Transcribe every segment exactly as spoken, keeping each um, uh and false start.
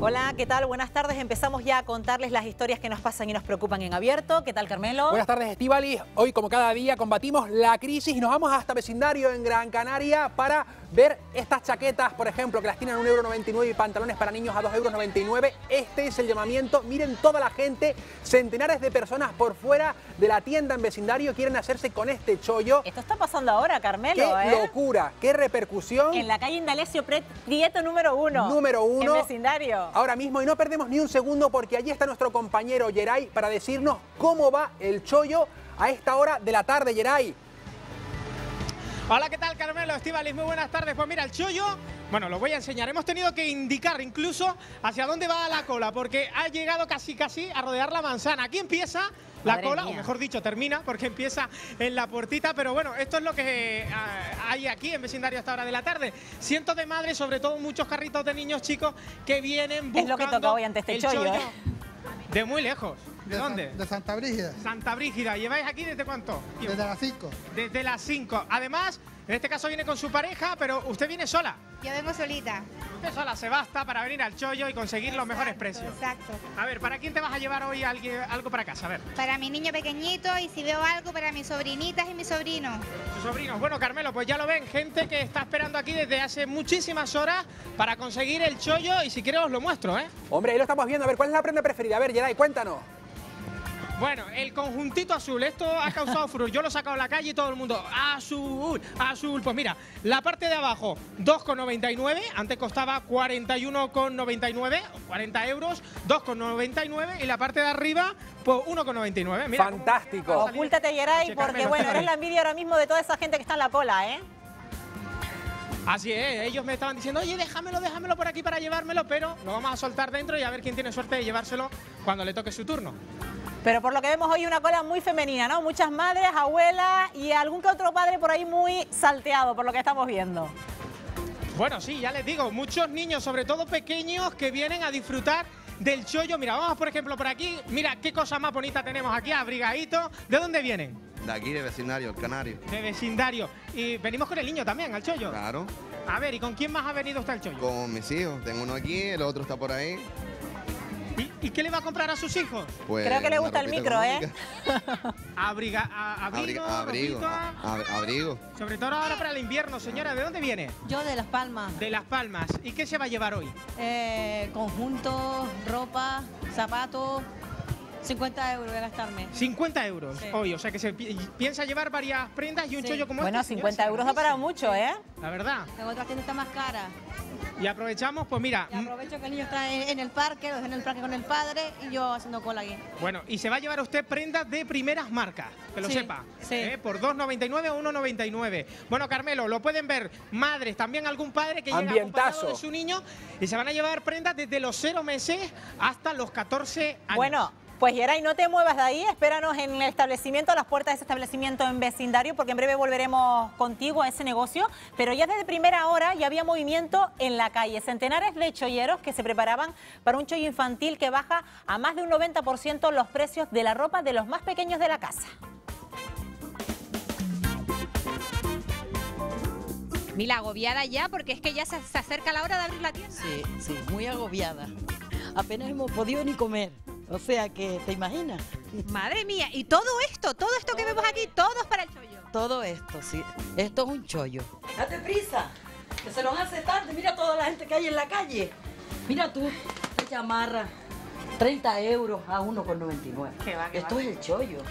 Hola, ¿qué tal? Buenas tardes. Empezamos ya a contarles las historias que nos pasan y nos preocupan en abierto. ¿Qué tal, Carmelo? Buenas tardes, Estíbaliz. Hoy, como cada día, combatimos la crisis y nos vamos hasta vecindario en Gran Canaria para ver estas chaquetas, por ejemplo, que las tienen a un euro noventa y nueve y pantalones para niños a dos euros noventa y nueve. Este es el llamamiento. Miren toda la gente, centenares de personas por fuera de la tienda en vecindario quieren hacerse con este chollo. Esto está pasando ahora, Carmelo, ¡Qué ¿eh? locura! ¡Qué repercusión! En la calle Indalecio Prieto número uno. Número uno. En vecindario. Ahora mismo, y no perdemos ni un segundo porque allí está nuestro compañero Yeray para decirnos cómo va el chollo a esta hora de la tarde, Yeray. Hola, ¿qué tal, Carmelo? Estíbaliz, muy buenas tardes. Pues mira, el chollo, bueno, lo voy a enseñar. Hemos tenido que indicar incluso hacia dónde va la cola, porque ha llegado casi casi a rodear la manzana. Aquí empieza la Madre cola, mía. o mejor dicho, termina, porque empieza en la puertita. Pero bueno, esto es lo que eh, hay aquí en vecindario a esta hora de la tarde. Cientos de madres, sobre todo muchos carritos de niños chicos que vienen buscando Es lo que toca hoy ante este el chollo, ¿eh? De muy lejos. ¿De, De dónde? San- de Santa Brígida, Santa Brígida. ¿Lleváis aquí desde cuánto? desde las cinco. Desde las cinco. Además, en este caso viene con su pareja, pero usted viene sola. Yo vengo solita. Usted sola se basta para venir al chollo y conseguir los mejores precios. Exacto. A ver, ¿para quién te vas a llevar hoy alguien- algo para casa? A ver, Para mi niño pequeñito y si veo algo para mis sobrinitas y mis sobrinos. sus sobrinos. Bueno, Carmelo, pues ya lo ven, gente que está esperando aquí desde hace muchísimas horas para conseguir el chollo y si quiere os lo muestro, ¿eh? Hombre, ahí lo estamos viendo. A ver, ¿cuál es la prenda preferida? A ver, Yeray, cuéntanos. Bueno, el conjuntito azul, esto ha causado furor. Yo lo he sacado a la calle y todo el mundo, azul, azul. Pues mira, la parte de abajo, dos con noventa y nueve, antes costaba cuarenta y uno con noventa y nueve, cuarenta euros, dos con noventa y nueve, y la parte de arriba, pues uno con noventa y nueve. Mira, Fantástico. cómo va a salir Ocúltate, Yeray, Che, porque Carmelo, bueno, Estíbaliz. eres la envidia ahora mismo de toda esa gente que está en la cola, ¿eh? Así es, ellos me estaban diciendo, oye, déjamelo, déjamelo por aquí para llevármelo, pero lo vamos a soltar dentro y a ver quién tiene suerte de llevárselo cuando le toque su turno. Pero por lo que vemos hoy una cola muy femenina, ¿no? Muchas madres, abuelas y algún que otro padre por ahí muy salteado, por lo que estamos viendo. Bueno, sí, ya les digo, muchos niños, sobre todo pequeños, que vienen a disfrutar del chollo. Mira, vamos por ejemplo por aquí, mira qué cosa más bonita tenemos aquí, abrigaditos. ¿De dónde vienen? De aquí, de vecindario, el Canario. De vecindario. Y venimos con el niño también, al chollo. Claro, A ver, ¿y con quién más ha venido usted al chollo? con mis hijos. Tengo uno aquí, el otro está por ahí. ¿Y, y qué le va a comprar a sus hijos? Pues, Creo que le una gusta el ropita micro, ¿eh? económica. Abriga, a- abrigo, Abrigo, abrigo, ropita. ab- abrigo. Sobre todo ahora para el invierno, señora. ¿De dónde viene? Yo de Las Palmas, De Las Palmas. ¿Y qué se va a llevar hoy? eh, conjuntos, ropa, zapatos, cincuenta euros voy a gastarme. cincuenta euros Sí. hoy. O sea que se pi- piensa llevar varias prendas y un Sí. chollo como Bueno, este. cincuenta señora, euros da para mucho, ¿eh? La verdad. En otras tiendas está más cara. Y aprovechamos, pues mira, Y aprovecho que el niño está en, en el parque, lo dejo en el parque con el padre y yo haciendo cola aquí. bueno, y se va a llevar usted prendas de primeras marcas, que lo Sí, sepa, sí. ¿eh? Por dos noventa y nueve o uno noventa y nueve. Bueno, Carmelo, lo pueden ver madres, también algún padre que llega Ambientazo. acompañado de su niño y se van a llevar prendas desde los cero meses hasta los catorce años. Bueno, pues Yeray, no te muevas de ahí, espéranos en el establecimiento, a las puertas de ese establecimiento en vecindario, porque en breve volveremos contigo a ese negocio. Pero ya desde primera hora ya había movimiento en la calle. Centenares de cholleros que se preparaban para un chollo infantil que baja a más de un noventa por ciento los precios de la ropa de los más pequeños de la casa. Mira, agobiada ya porque es que ya se, se acerca la hora de abrir la tienda. Sí, sí, muy agobiada. Apenas hemos podido ni comer. O sea que, ¿te imaginas? Madre mía, y todo esto, todo esto que vemos aquí, todo es para el chollo. Todo esto, sí. Esto es un chollo. Date prisa, que se nos hace tarde. Mira toda la gente que hay en la calle. Mira tú, esta chamarra, treinta euros a uno con noventa y nueve. Qué va, qué Esto va. es el chollo.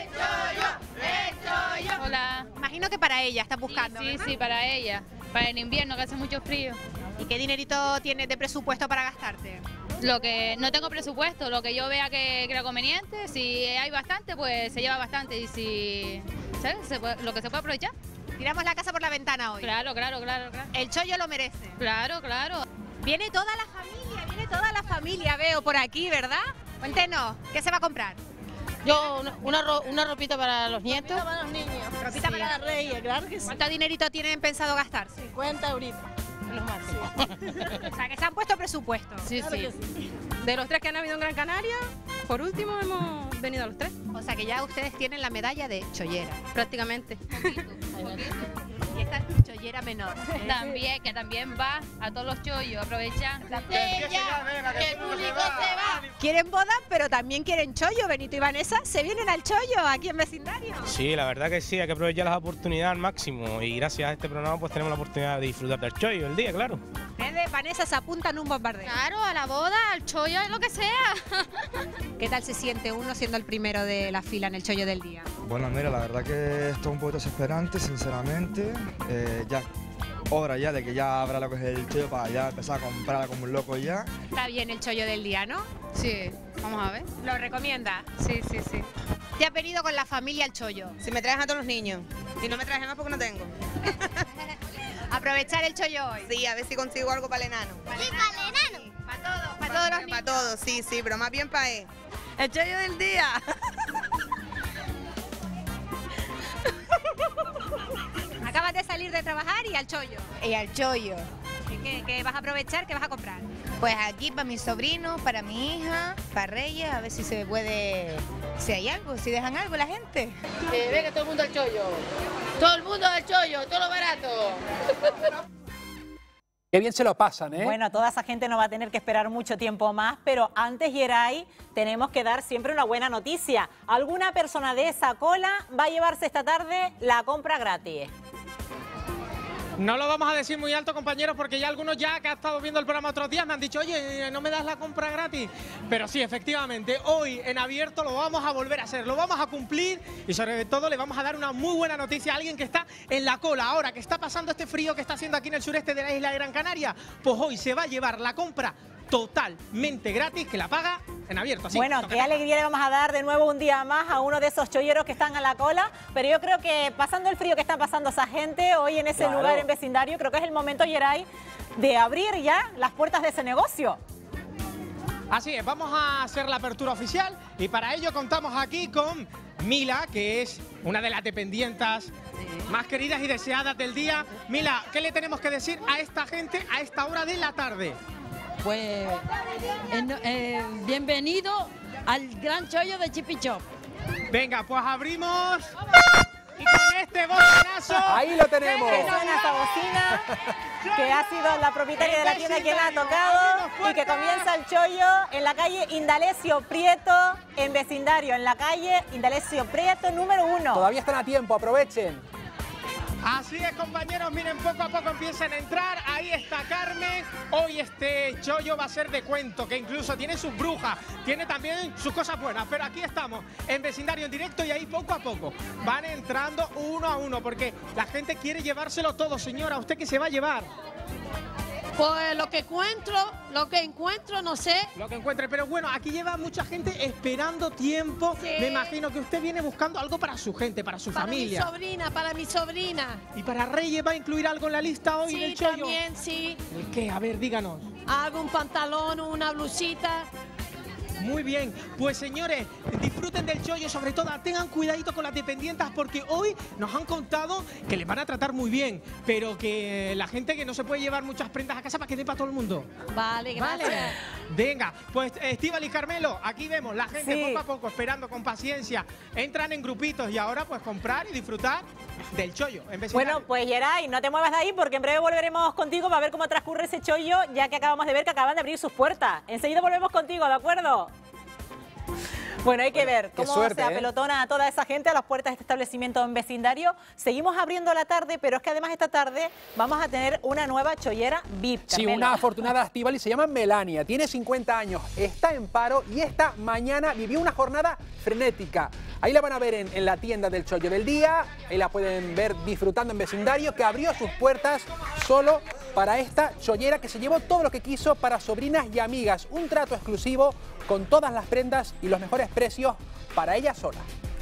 Hola. Imagino que para ella está buscando. Sí, sí, para ella. Para el invierno que hace mucho frío. ¿Y qué dinerito tienes de presupuesto para gastarte? Lo que no tengo presupuesto, lo que yo vea que creo conveniente, si hay bastante, pues se lleva bastante y si ¿sabes? Se puede- lo que se puede aprovechar. Tiramos la casa por la ventana hoy. Claro, claro, claro, claro. El chollo lo merece. Claro, claro. Viene toda la familia, viene toda la familia, veo por aquí, ¿verdad? Cuéntenos, ¿qué se va a comprar? Yo una, una, ro- una ropita para los nietos. Para los niños. Ropita Sí. para Para Reyes, claro que sí. ¿Cuánto dinerito tienen pensado gastarse? cincuenta euritos. Los máximos. O sea, que se han puesto presupuesto. Sí, Claro sí. que sí. De los tres que han habido en Gran Canaria, por último hemos venido a los tres, O sea, que ya ustedes tienen la medalla de chollera. prácticamente. Y esta es chollera. chollera menor. También, que también va a todos los chollos, aprovechan. El público se va. Quieren boda, pero también quieren chollo. Benito y Vanessa se vienen al chollo aquí en vecindario. Sí, la verdad que sí, hay que aprovechar las oportunidades al máximo y gracias a este programa pues tenemos la oportunidad de disfrutar del chollo el día, claro. Ustedes, Vanessa, se apuntan un bombardeo. Claro, a la boda, al chollo, lo que sea. ¿Qué tal se siente uno siendo el primero de la fila en el chollo del día? Bueno, mira, la verdad que esto es un poco desesperante, sinceramente. Eh, ya hora ya de que ya abra lo que es el chollo para ya empezar a comprar como un loco ya. Está bien el chollo del día, ¿no? Sí, vamos a ver. ¿Lo recomienda? Sí, sí, sí. ¿Te has venido con la familia al chollo? Si me traes a todos los niños. Si no me traes más porque no tengo. Aprovechar el chollo hoy. Sí, a ver si consigo algo para el enano. Sí, para el enano. Para todos, para todos los niños. Para todos, sí, sí, pero más bien para él. El chollo del día. Acabas de salir de trabajar y al chollo. Y al chollo. ¿Qué, qué vas a aprovechar? ¿Qué vas a comprar? Pues aquí para mis sobrinos, para mi hija, para Reyes, a ver si se puede, si hay algo, si dejan algo la gente. Que venga todo el mundo al chollo. Todo el mundo al chollo, todo lo barato. Qué bien se lo pasan, ¿eh? Bueno, toda esa gente no va a tener que esperar mucho tiempo más, pero antes, Yeray, tenemos que dar siempre una buena noticia. Alguna persona de esa cola va a llevarse esta tarde la compra gratis. No lo vamos a decir muy alto, compañeros, porque ya algunos ya que han estado viendo el programa otros días me han dicho, oye, ¿no me das la compra gratis? Pero sí, efectivamente, hoy en abierto lo vamos a volver a hacer, lo vamos a cumplir y sobre todo le vamos a dar una muy buena noticia a alguien que está en la cola ahora, que está pasando este frío que está haciendo aquí en el sureste de la isla de Gran Canaria. Pues hoy se va a llevar la compra totalmente gratis, que la paga en abierto. Así, bueno, qué alegría le vamos a dar de nuevo un día más a uno de esos cholleros que están a la cola, pero yo creo que pasando el frío que está pasando esa gente hoy en ese Claro. lugar en vecindario, creo que es el momento, Yeray, de abrir ya las puertas de ese negocio. Así es, vamos a hacer la apertura oficial y para ello contamos aquí con Mila, que es una de las dependientas más queridas y deseadas del día. Mila, ¿qué le tenemos que decir a esta gente a esta hora de la tarde? Pues en- eh, bienvenido al gran chollo de Chipi Chop. Venga, pues abrimos y con este bocinazo... Ahí lo tenemos. Que suena esta bocina, que ha sido la propietaria de la tienda quien la ha tocado y que comienza el chollo en la calle Indalecio Prieto, en vecindario, en la calle Indalecio Prieto número uno. Todavía están a tiempo, aprovechen. Así es, compañeros, miren, poco a poco empiezan a entrar. Ahí está Carmen. Hoy este chollo va a ser de cuento, que incluso tiene sus brujas, tiene también sus cosas buenas. Pero aquí estamos, en vecindario en directo, y ahí poco a poco van entrando uno a uno, porque la gente quiere llevárselo todo. Señora, ¿usted qué se va a llevar? Pues lo que encuentro, lo que encuentro, no sé. Lo que encuentre, pero bueno, aquí lleva mucha gente esperando tiempo. Sí. Me imagino que usted viene buscando algo para su gente, para su Para familia. mi sobrina, para mi sobrina. ¿Y para Reyes va a incluir algo en la lista hoy Sí, del chollo? también, sí. ¿El qué? A ver, díganos. Hago un pantalón, una blusita. Muy bien, pues señores, disfruten del chollo, sobre todo tengan cuidadito con las dependientas porque hoy nos han contado que les van a tratar muy bien, pero que la gente que no se puede llevar muchas prendas a casa para que dé para todo el mundo. Vale, gracias. Vale. Venga, pues Estíbal y Carmelo, aquí vemos la gente Sí. poco a poco esperando con paciencia, entran en grupitos y ahora pues comprar y disfrutar del chollo en vecindario. Bueno, pues Yeray, no te muevas de ahí porque en breve volveremos contigo para ver cómo transcurre ese chollo, ya que acabamos de ver que acaban de abrir sus puertas. Enseguida volvemos contigo, ¿de acuerdo? Bueno, hay que ver qué cómo suerte, se ¿eh? apelotona a toda esa gente a las puertas de este establecimiento en vecindario. Seguimos abriendo la tarde, pero es que además esta tarde vamos a tener una nueva chollera V I P. Sí, Carmelo. una afortunada Estíbal y se llama Melania, tiene cincuenta años, está en paro y esta mañana vivió una jornada frenética. Ahí la van a ver en, en la tienda del Chollo del Día, ahí la pueden ver disfrutando en vecindario, que abrió sus puertas solo para esta chollera que se llevó todo lo que quiso para sobrinas y amigas. Un trato exclusivo con todas las prendas y los mejores precios para ella sola.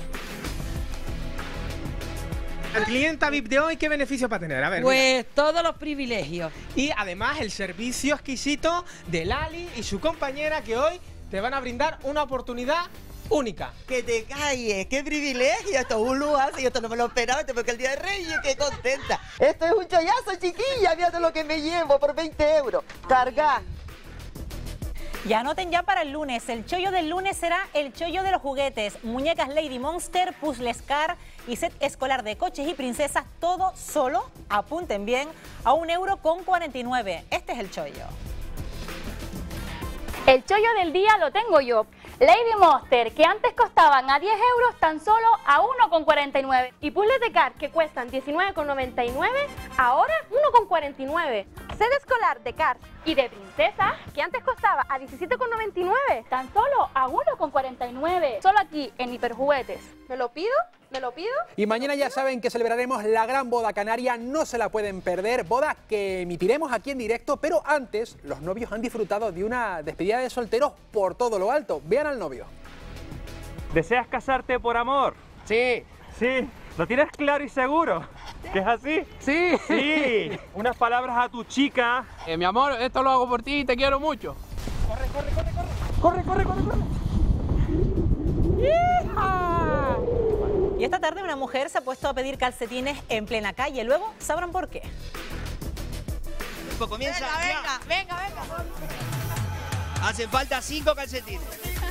La clienta V I P de hoy, ¿qué beneficio va a tener? A ver, Pues todos los privilegios. mira. Y además el servicio exquisito de Lali y su compañera que hoy te van a brindar una oportunidad única. Que te calles, qué privilegio, esto es un lugar, yo esto no me lo esperaba, porque el día de Reyes, qué contenta. Esto es un chollazo, chiquilla, mira todo lo que me llevo por veinte euros. Carga. Y anoten ya para el lunes. El chollo del lunes será el chollo de los juguetes. Muñecas Lady Monster, puzzles car y set escolar de coches y princesas. Todo solo, apunten bien, a un euro con cuarenta y nueve. Este es el chollo. El chollo del día lo tengo yo. Lady Monster, que antes costaban a diez euros, tan solo a uno con cuarenta y nueve. Y puzzles de car, que cuestan diecinueve con noventa y nueve, ahora uno con cuarenta y nueve. Set escolar de car Y de princesa, que antes costaba a diecisiete con noventa y nueve, tan solo a uno con cuarenta y nueve. Solo aquí en Hiperjuguetes. ¿Me lo pido? ¿Me lo pido? Y mañana ya saben que celebraremos la gran boda canaria, no se la pueden perder, boda que emitiremos aquí en directo, pero antes los novios han disfrutado de una despedida de solteros por todo lo alto. Vean al novio. ¿Deseas casarte por amor? Sí. Sí. ¿Lo tienes claro y seguro? ¿Que es así? Sí. Sí. Unas palabras a tu chica. Eh, mi amor, esto lo hago por ti y te quiero mucho. Corre, corre, corre, corre. Corre, corre, corre, corre. ¡Hija! Y esta tarde una mujer se ha puesto a pedir calcetines en plena calle. Luego sabrán por qué. Comienza. Venga, venga, venga, venga. Hacen falta cinco calcetines.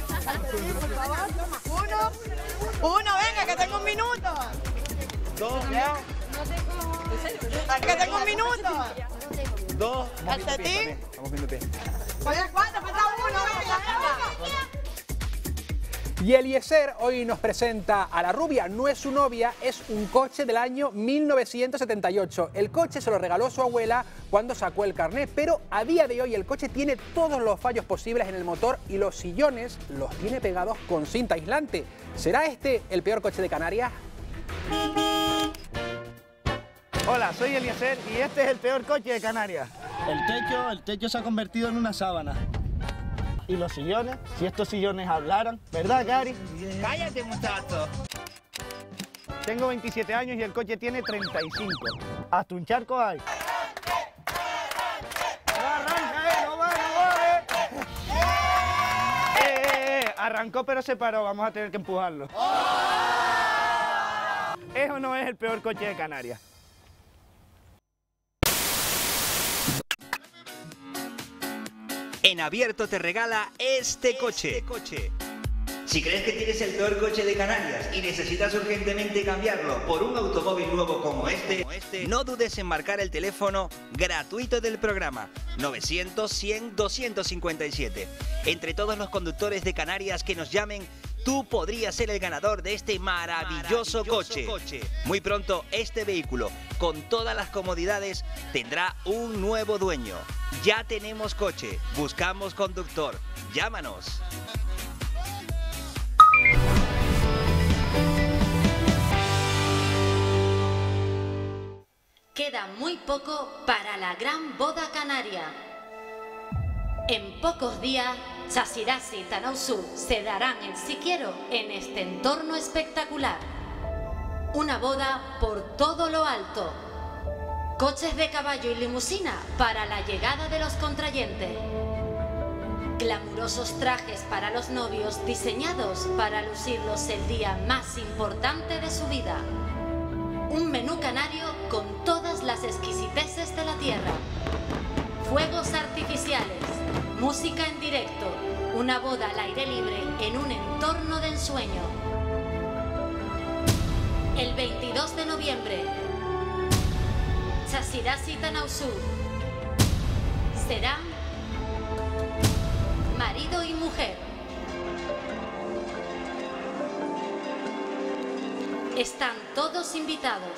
Uno, uno, venga, que tengo un minuto. Dos, ya. Que tengo un minuto. Dos. Calcetín. Vamos viendo pie. Oye, ¿cuánto? Falta uno, venga, venga. Y Eliezer hoy nos presenta a la rubia. No es su novia, es un coche del año mil novecientos setenta y ocho. El coche se lo regaló su abuela cuando sacó el carnet, pero a día de hoy el coche tiene todos los fallos posibles en el motor y los sillones los tiene pegados con cinta aislante. ¿Será este el peor coche de Canarias? Hola, soy Eliezer y este es el peor coche de Canarias. El techo, el techo se ha convertido en una sábana. Y los sillones, si estos sillones hablaran, ¿verdad, Gary? Cállate, muchacho. Tengo veintisiete años y el coche tiene treinta y cinco. Hasta un charco hay. ¡No arranca, eh! ¡No va, no va, eh! ¡Eh, eh, eh! Arrancó pero se paró, vamos a tener que empujarlo. Eso no es el peor coche de Canarias. En Abierto te regala este coche. Este coche. Si crees que tienes el peor coche de Canarias y necesitas urgentemente cambiarlo por un automóvil nuevo como este, no dudes en marcar el teléfono gratuito del programa novecientos, cien, doscientos cincuenta y siete. Entre todos los conductores de Canarias que nos llamen, tú podrías ser el ganador de este maravilloso, maravilloso coche. coche. Muy pronto este vehículo, con todas las comodidades, tendrá un nuevo dueño. Ya tenemos coche, buscamos conductor. Llámanos. Queda muy poco para la gran boda canaria. En pocos días, Chasirasi y Tanausú se darán el sí quiero en este entorno espectacular. Una boda por todo lo alto. Coches de caballo y limusina para la llegada de los contrayentes. Glamurosos trajes para los novios diseñados para lucirlos el día más importante de su vida. Un menú canario con todas las exquisiteces de la tierra. Fuegos artificiales, música en directo, una boda al aire libre en un entorno de ensueño. El veintidós de noviembre, Chasirasi y Tanausú serán marido y mujer. Están todos invitados.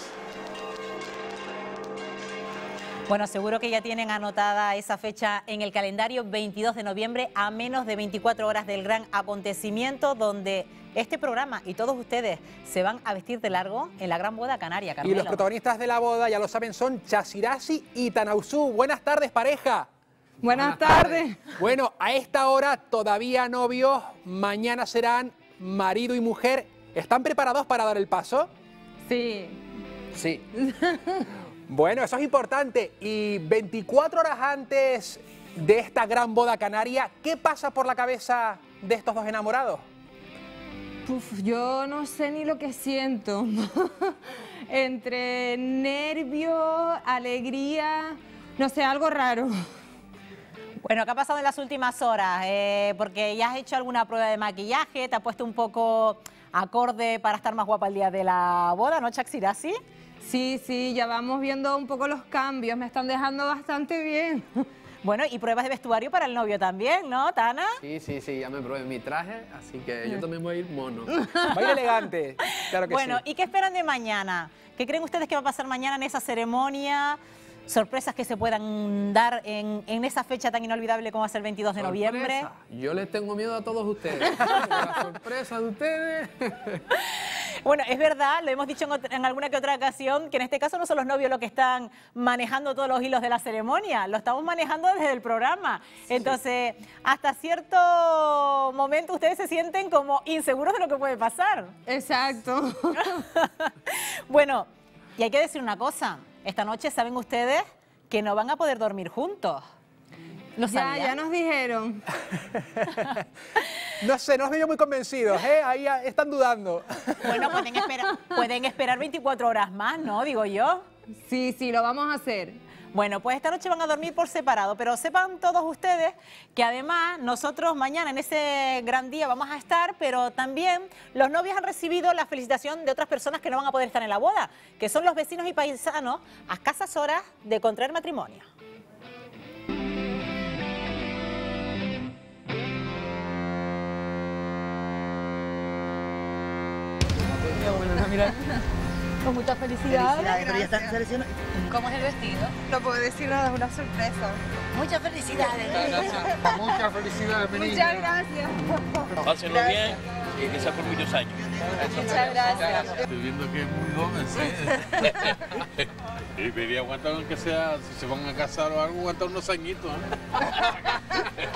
Bueno, seguro que ya tienen anotada esa fecha en el calendario, veintidós de noviembre, a menos de veinticuatro horas del gran acontecimiento donde este programa y todos ustedes se van a vestir de largo en la gran boda canaria, Carmelo. Y los protagonistas de la boda, ya lo saben, son Chasirasi y Tanausú. Buenas tardes, pareja. Buenas, Buenas tardes. tardes. Bueno, a esta hora todavía novios, mañana serán marido y mujer. ¿Están preparados para dar el paso? Sí. Sí. Bueno, eso es importante. Y veinticuatro horas antes de esta gran boda canaria, ¿qué pasa por la cabeza de estos dos enamorados? Uf, yo no sé ni lo que siento. Entre nervio, alegría, no sé, algo raro. Bueno, ¿qué ha pasado en las últimas horas? Eh, porque ya has hecho alguna prueba de maquillaje, te has puesto un poco acorde para estar más guapa el día de la boda, ¿no, Chaksirasi? Sí, sí, ya vamos viendo un poco los cambios, me están dejando bastante bien. Bueno, y pruebas de vestuario para el novio también, ¿no, Tana? Sí, sí, sí, ya me probé mi traje, así que yo también voy a ir mono. Va a ir elegante, claro que bueno, sí. ¿y qué esperan de mañana? ¿Qué creen ustedes que va a pasar mañana en esa ceremonia? Sorpresas que se puedan dar en, en esa fecha tan inolvidable como va a ser el veintidós de noviembre. Yo les tengo miedo a todos ustedes. La sorpresa de ustedes. Bueno, es verdad, lo hemos dicho en, otra, en alguna que otra ocasión, que en este caso no son los novios los que están manejando todos los hilos de la ceremonia, lo estamos manejando desde el programa. Sí. Entonces, hasta cierto momento ustedes se sienten como inseguros de lo que puede pasar. Exacto. Bueno, y hay que decir una cosa, esta noche saben ustedes que no van a poder dormir juntos. ¿Lo ya, ya nos dijeron. No sé, no os veo muy convencidos, ¿eh? Ahí están dudando. Bueno, pueden esperar, pueden esperar veinticuatro horas más, ¿no? Digo yo. Sí, sí, lo vamos a hacer. Bueno, pues esta noche van a dormir por separado, pero sepan todos ustedes que además nosotros mañana en ese gran día vamos a estar, pero también los novios han recibido la felicitación de otras personas que no van a poder estar en la boda, que son los vecinos y paisanos a escasas horas de contraer matrimonio. Mira. Con muchas felicidades. Felicidades, pero ya están seleccionados. ¿Cómo es el vestido? No puedo decir nada, es una sorpresa. Muchas felicidades. Muchas gracias. Muchas felicidades, mi niña. Muchas gracias. Pásenlo bien y que sea por muchos años. Muchas gracias. Estoy viendo que es muy joven, sí. Y quería aguantar aunque sea, si se van a casar o algo, aguantar unos añitos. ¿eh?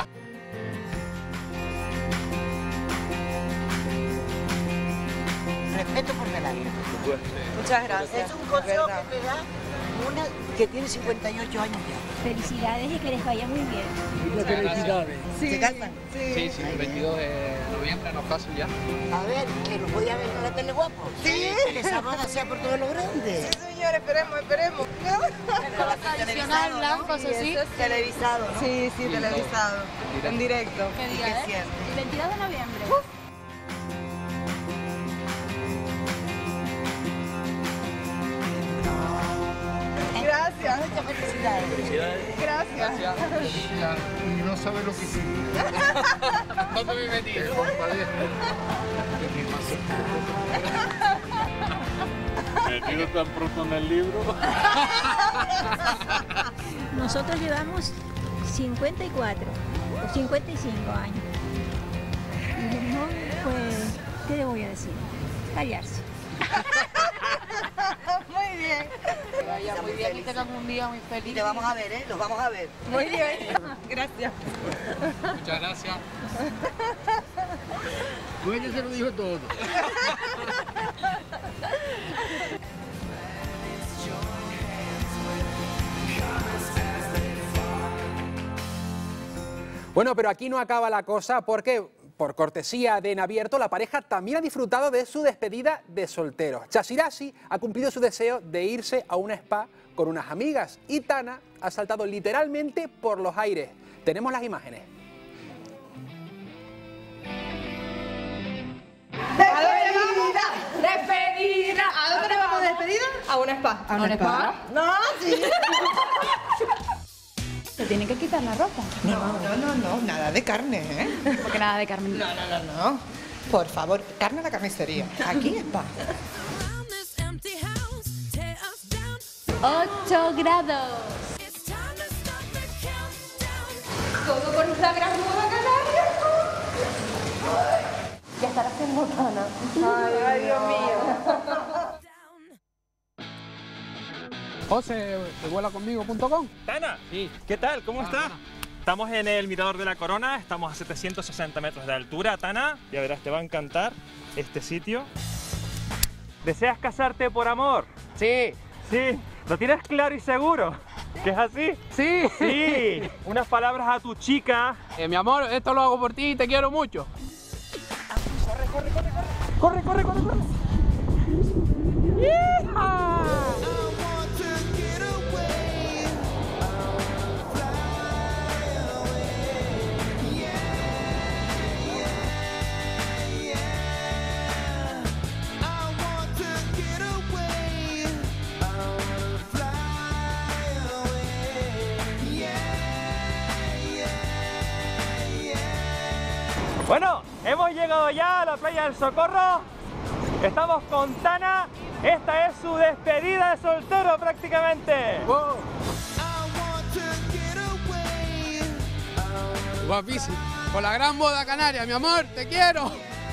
Respeto por delante. Muchas gracias. Es un consejo que te da una que tiene cincuenta y ocho años ya. Felicidades y que les vaya muy bien. Muchas felicidades. Sí. ¿Se casan? Sí, sí, sí, el veintidós de noviembre nos casan ya. A ver, que lo voy a ver en la tele guapo. Sí. Que esa boda sea por todo lo grande. Sí, señor, esperemos, esperemos. Tradicional, blanco, eso sí. Televisado, ¿no? Sí, sí, televisado. En directo. ¿Qué día es? El veintidós de noviembre. Uf. Gracias. Muchas felicidades. Felicidades. Gracias. Gracias. Y no sabe lo que hiciste. ¿Dónde me metí? Metido tan pronto en el libro. Nosotros llevamos cincuenta y cuatro o cincuenta y cinco años. Y los novios, pues, ¿qué le voy a decir? Callarse. Muy bien. Que vaya muy bien y tengan un día muy feliz. Y te vamos a ver, ¿eh? Los vamos a ver. Muy bien. Gracias. Muchas gracias. Pues ella se lo dijo todo. Bueno, pero aquí no acaba la cosa porque, por cortesía de En Abierto, la pareja también ha disfrutado de su despedida de solteros. Chaksirasi ha cumplido su deseo de irse a una spa con unas amigas y Tana ha saltado literalmente por los aires. Tenemos las imágenes. ¡Despedida! ¡Despedida! ¿A dónde vamos de despedida? A una spa. ¿A un spa? No, sí. Se tiene que quitar la ropa. No, no, no, no, nada de carne, ¿eh? Porque nada de carne. No, no, no, no. Por favor, carne a la carnicería. Aquí es spa. ocho grados. Todo con una gran boda canaria. Ya estará haciendo Tana. Ay, ay, Dios mío. José, de vuela conmigo punto com. Tana, sí. ¿Qué tal? ¿Cómo estás? Estamos en el Mirador de la Corona, estamos a setecientos sesenta metros de altura, Tana. Ya verás, te va a encantar este sitio. ¿Deseas casarte por amor? Sí. Sí. ¿Lo tienes claro y seguro? ¿Que es así? Sí. Sí. Unas palabras a tu chica. Eh, mi amor, esto lo hago por ti y te quiero mucho. Corre, corre, corre, corre. Corre, corre, corre, corre. ¡Hija! Bueno, hemos llegado ya a la playa del Socorro. Estamos con Tana. Esta es su despedida de soltero prácticamente. Wow. Guapísimo. Por la gran boda canaria, mi amor, te quiero.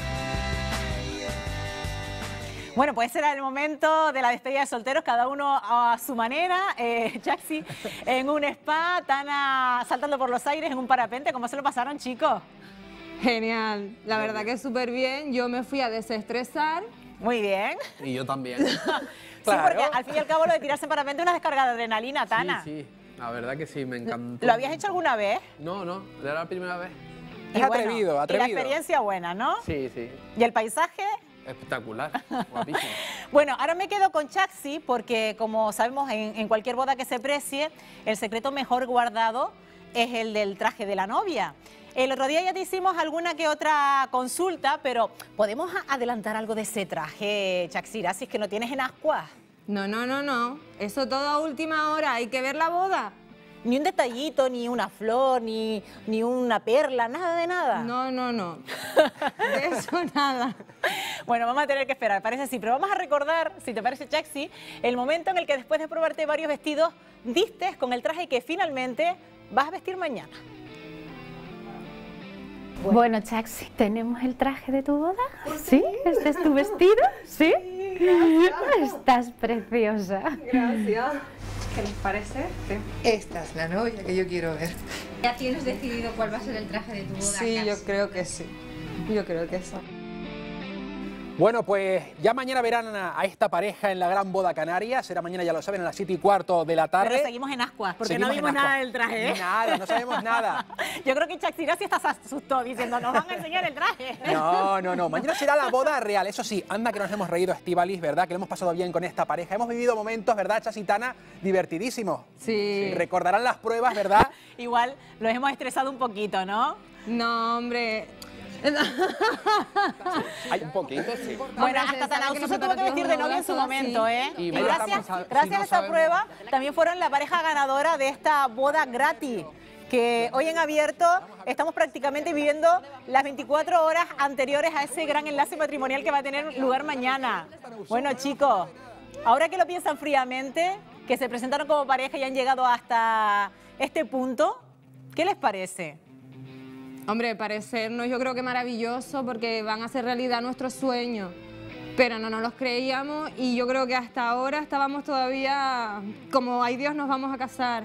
Bueno, pues ese era el momento de la despedida de solteros, cada uno a su manera. Eh, Jaxi en un spa, Tana saltando por los aires en un parapente. ¿Cómo se lo pasaron, chicos? Genial, la verdad que súper bien. Yo me fui a desestresar. Muy bien. Y yo también. Sí, porque al fin y al cabo lo de tirarse en parapente es una descarga de adrenalina, Tana. Sí, sí, la verdad que sí, me encantó. ¿Lo habías hecho alguna vez? No, no, era la primera vez. Es atrevido, atrevido. Y la experiencia buena, ¿no? Sí, sí. ¿Y el paisaje? Espectacular, guapísimo. Bueno, ahora me quedo con Jaxi porque, como sabemos, en, en cualquier boda que se precie, el secreto mejor guardado es el del traje de la novia. El otro día ya te hicimos alguna que otra consulta, pero ¿podemos adelantar algo de ese traje, Jaxira, si es que no tienes en ascuas? No, no, no, no. Eso todo a última hora. Hay que ver la boda. Ni un detallito, ni una flor, ni, ni una perla, nada de nada. No, no, no. De eso nada. Bueno, vamos a tener que esperar, parece sí, pero vamos a recordar, si te parece, Jaxi, el momento en el que después de probarte varios vestidos, diste con el traje que finalmente vas a vestir mañana. Bueno, bueno Jaxi, ¿tenemos el traje de tu boda? ¿Sí? ¿Este es tu vestido? ¿Sí? Gracias. Estás preciosa. Gracias. ¿Qué les parece? Sí. Esta es la novia que yo quiero ver. ¿Ya tienes decidido cuál va a ser el traje de tu boda? Sí, casi? yo creo que sí. Yo creo que sí. Bueno, pues ya mañana verán a, a esta pareja en la gran boda canaria. Será mañana, ya lo saben, a las siete y cuarto de la tarde. Pero seguimos en ascuas, porque Seguimos no vimos nada del traje, ¿eh? Nada, no sabemos nada. Yo creo que Jaxira sí se asustó diciendo, nos van a enseñar el traje. No, no, no. Mañana será la boda real. Eso sí, anda que nos hemos reído, Estíbaliz, ¿verdad? Que lo hemos pasado bien con esta pareja. Hemos vivido momentos, ¿verdad, Chasitana? Divertidísimos. Sí. Recordarán las pruebas, ¿verdad? Igual los hemos estresado un poquito, ¿no? No, hombre. Hay un poquito, sí. Bueno, hasta Tanausu se tuvo que vestir de novia en su momento, ¿eh? Y Y bueno, gracias, estamos a- gracias si no a esta sabemos- prueba, también fueron la pareja ganadora de esta boda gratis, que hoy en abierto estamos prácticamente viviendo las veinticuatro horas anteriores a ese gran enlace matrimonial que va a tener lugar mañana. Bueno, chicos, ahora que lo piensan fríamente, que se presentaron como pareja y han llegado hasta este punto, ¿qué les parece? Hombre, parecernos yo creo que maravilloso porque van a hacer realidad nuestros sueños. Pero no nos los creíamos y yo creo que hasta ahora estábamos todavía como, ay Dios, nos vamos a casar.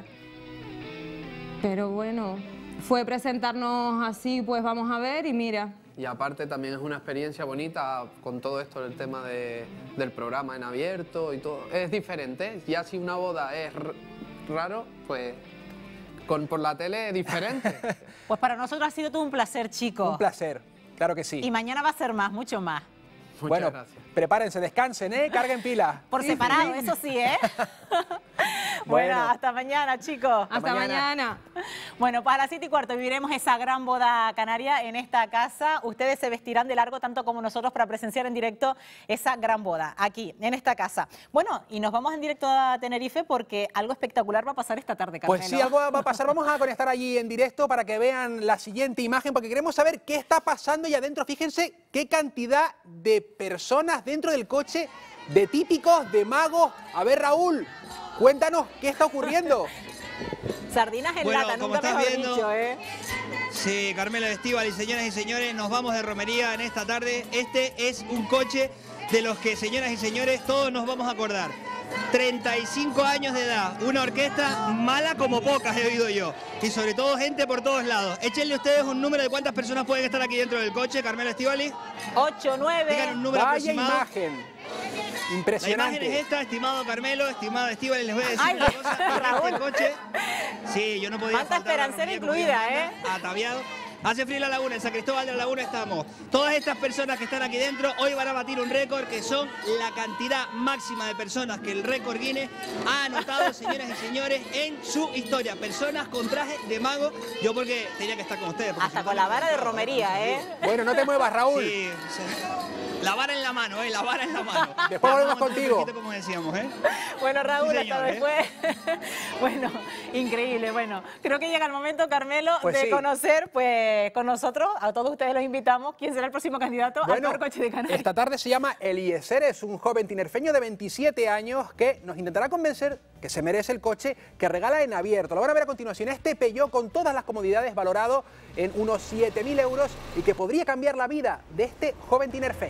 Pero bueno, fue presentarnos así, pues vamos a ver y mira. Y aparte también es una experiencia bonita con todo esto del tema de, del programa en abierto y todo. Es diferente, ya si una boda es r- raro, pues con, por la tele es diferente. Pues para nosotros ha sido todo un placer, chicos. Un placer, claro que sí. Y mañana va a ser más, mucho más. Muchas bueno, gracias. prepárense, descansen, ¿eh? Carguen pilas. Por Sí, separado, sí. eso sí, ¿eh? bueno, Bueno. hasta mañana, chicos. Hasta mañana. Bueno, pues a las siete y cuarto viviremos esa gran boda canaria en esta casa. Ustedes se vestirán de largo tanto como nosotros para presenciar en directo esa gran boda aquí, en esta casa. Bueno, y nos vamos en directo a Tenerife porque algo espectacular va a pasar esta tarde, Carmelo. Pues sí, algo va a pasar. Vamos a conectar allí en directo para que vean la siguiente imagen, porque queremos saber qué está pasando y adentro, fíjense qué cantidad de personas dentro del coche, de típicos, de magos. A ver, Raúl, cuéntanos qué está ocurriendo. Sardinas en Bueno, lata, como nunca estás mejor viendo, dicho, ¿eh? Sí, Carmelo Estíbal y señoras y señores, nos vamos de romería en esta tarde. Este es un coche de los que, señoras y señores, todos nos vamos a acordar. treinta y cinco años de edad, una orquesta mala como pocas he oído yo. Y sobre todo gente por todos lados. Échenle ustedes un número de cuántas personas pueden estar aquí dentro del coche, Carmelo Estíbali. ocho, nueve. Digan un número Vaya aproximado. imagen. La Impresionante. imagen es esta, estimado Carmelo, estimado Estíbal, les voy a decir Ay, una cosa. Raúl. Este coche, sí, yo no podía Manta faltar a la esperancera romería como incluida, Dios ¿eh? manda, Ataviado. Hace frío en la laguna, en San Cristóbal de la Laguna estamos. Todas estas personas que están aquí dentro hoy van a batir un récord que son la cantidad máxima de personas que el récord Guinness ha anotado, señoras y señores, en su historia. Personas con traje de mago. Yo porque tenía que estar con ustedes. porque Hasta si no, con la vara de romería, ¿eh? Bueno, no te muevas, Raúl. Sí, sí. La vara en la mano, ¿eh? La vara en la mano. Después volvemos contigo. Como decíamos, ¿eh? Bueno, Raúl, Sí, hasta señor, ¿eh? después. Bueno, increíble. Bueno, creo que llega el momento, Carmelo, Pues de sí. conocer pues con nosotros, a todos ustedes los invitamos, quién será el próximo candidato al Bueno, peor coche de Canarias. esta tarde se llama Eliezer, es un joven tinerfeño de veintisiete años que nos intentará convencer que se merece el coche que regala en abierto. Lo van a ver a continuación, este Peugeot con todas las comodidades valorado en unos siete mil euros y que podría cambiar la vida de este joven tinerfeño.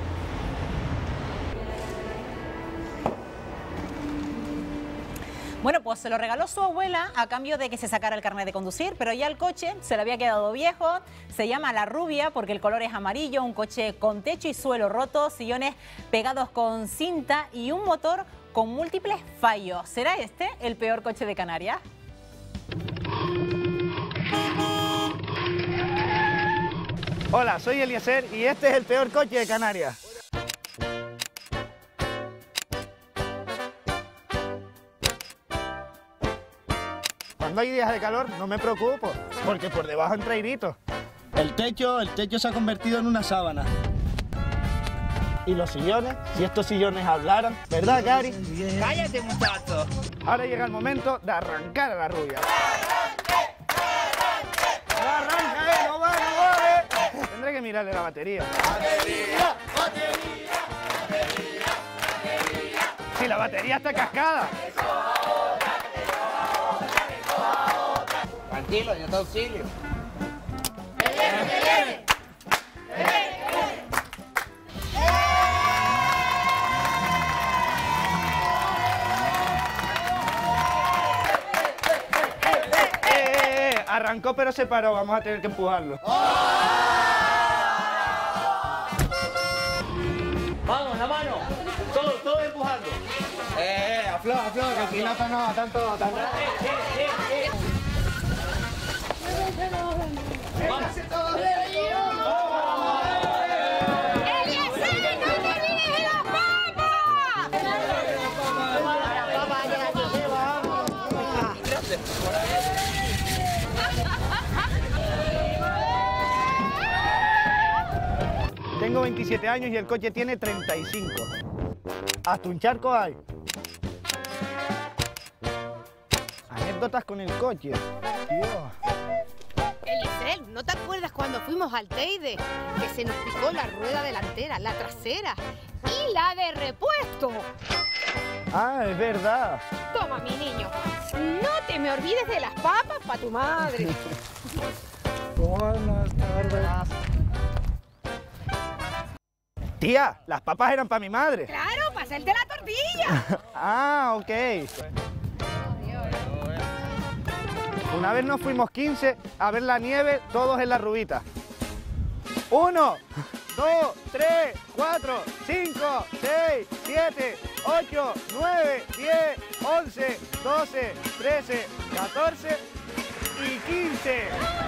Bueno, pues se lo regaló su abuela a cambio de que se sacara el carnet de conducir, pero ya el coche se le había quedado viejo. Se llama La Rubia porque el color es amarillo, un coche con techo y suelo roto, sillones pegados con cinta y un motor con múltiples fallos. ¿Será este el peor coche de Canarias? Hola, soy Eliezer y este es el peor coche de Canarias. Cuando hay días de calor no me preocupo, porque por debajo entra airito. El techo, el techo se ha convertido en una sábana. Y los sillones, si estos sillones hablaran, ¿verdad, Cari? ¡Cállate, muchacho! Ahora llega el momento de arrancar a la rubia. ¡No arranca, eh! ¡No va, no va, eh! Tendré que mirarle la batería. ¡Batería! ¡Batería! ¡Batería! ¡Batería! Si la batería está cascada. Tranquilo, yo te auxilio. Eh, eh, eh, arrancó pero se paró, vamos a tener que empujarlo. Vamos, la mano. Todo, todo empujando. Eh, eh, afloja, afloja, que aquí no está nada, tanto, tanto. Tengo veintisiete años y el coche tiene treinta y cinco. Hasta un charco hay. Anécdotas con el coche. Dios. Eliezer, ¿no te acuerdas cuando fuimos al Teide? Que se nos picó la rueda delantera, la trasera y la de repuesto. Ah, es verdad. Toma, mi niño, no te me olvides de las papas para tu madre. Buenas tardes. Tía, las papas eran para mi madre. Claro, para hacerte la tortilla. Ah, ok. Una vez nos fuimos quince a ver la nieve, todos en la rubita. Uno, dos, tres, cuatro, cinco, seis, siete, ocho, nueve, diez, once, doce, trece, catorce y quince.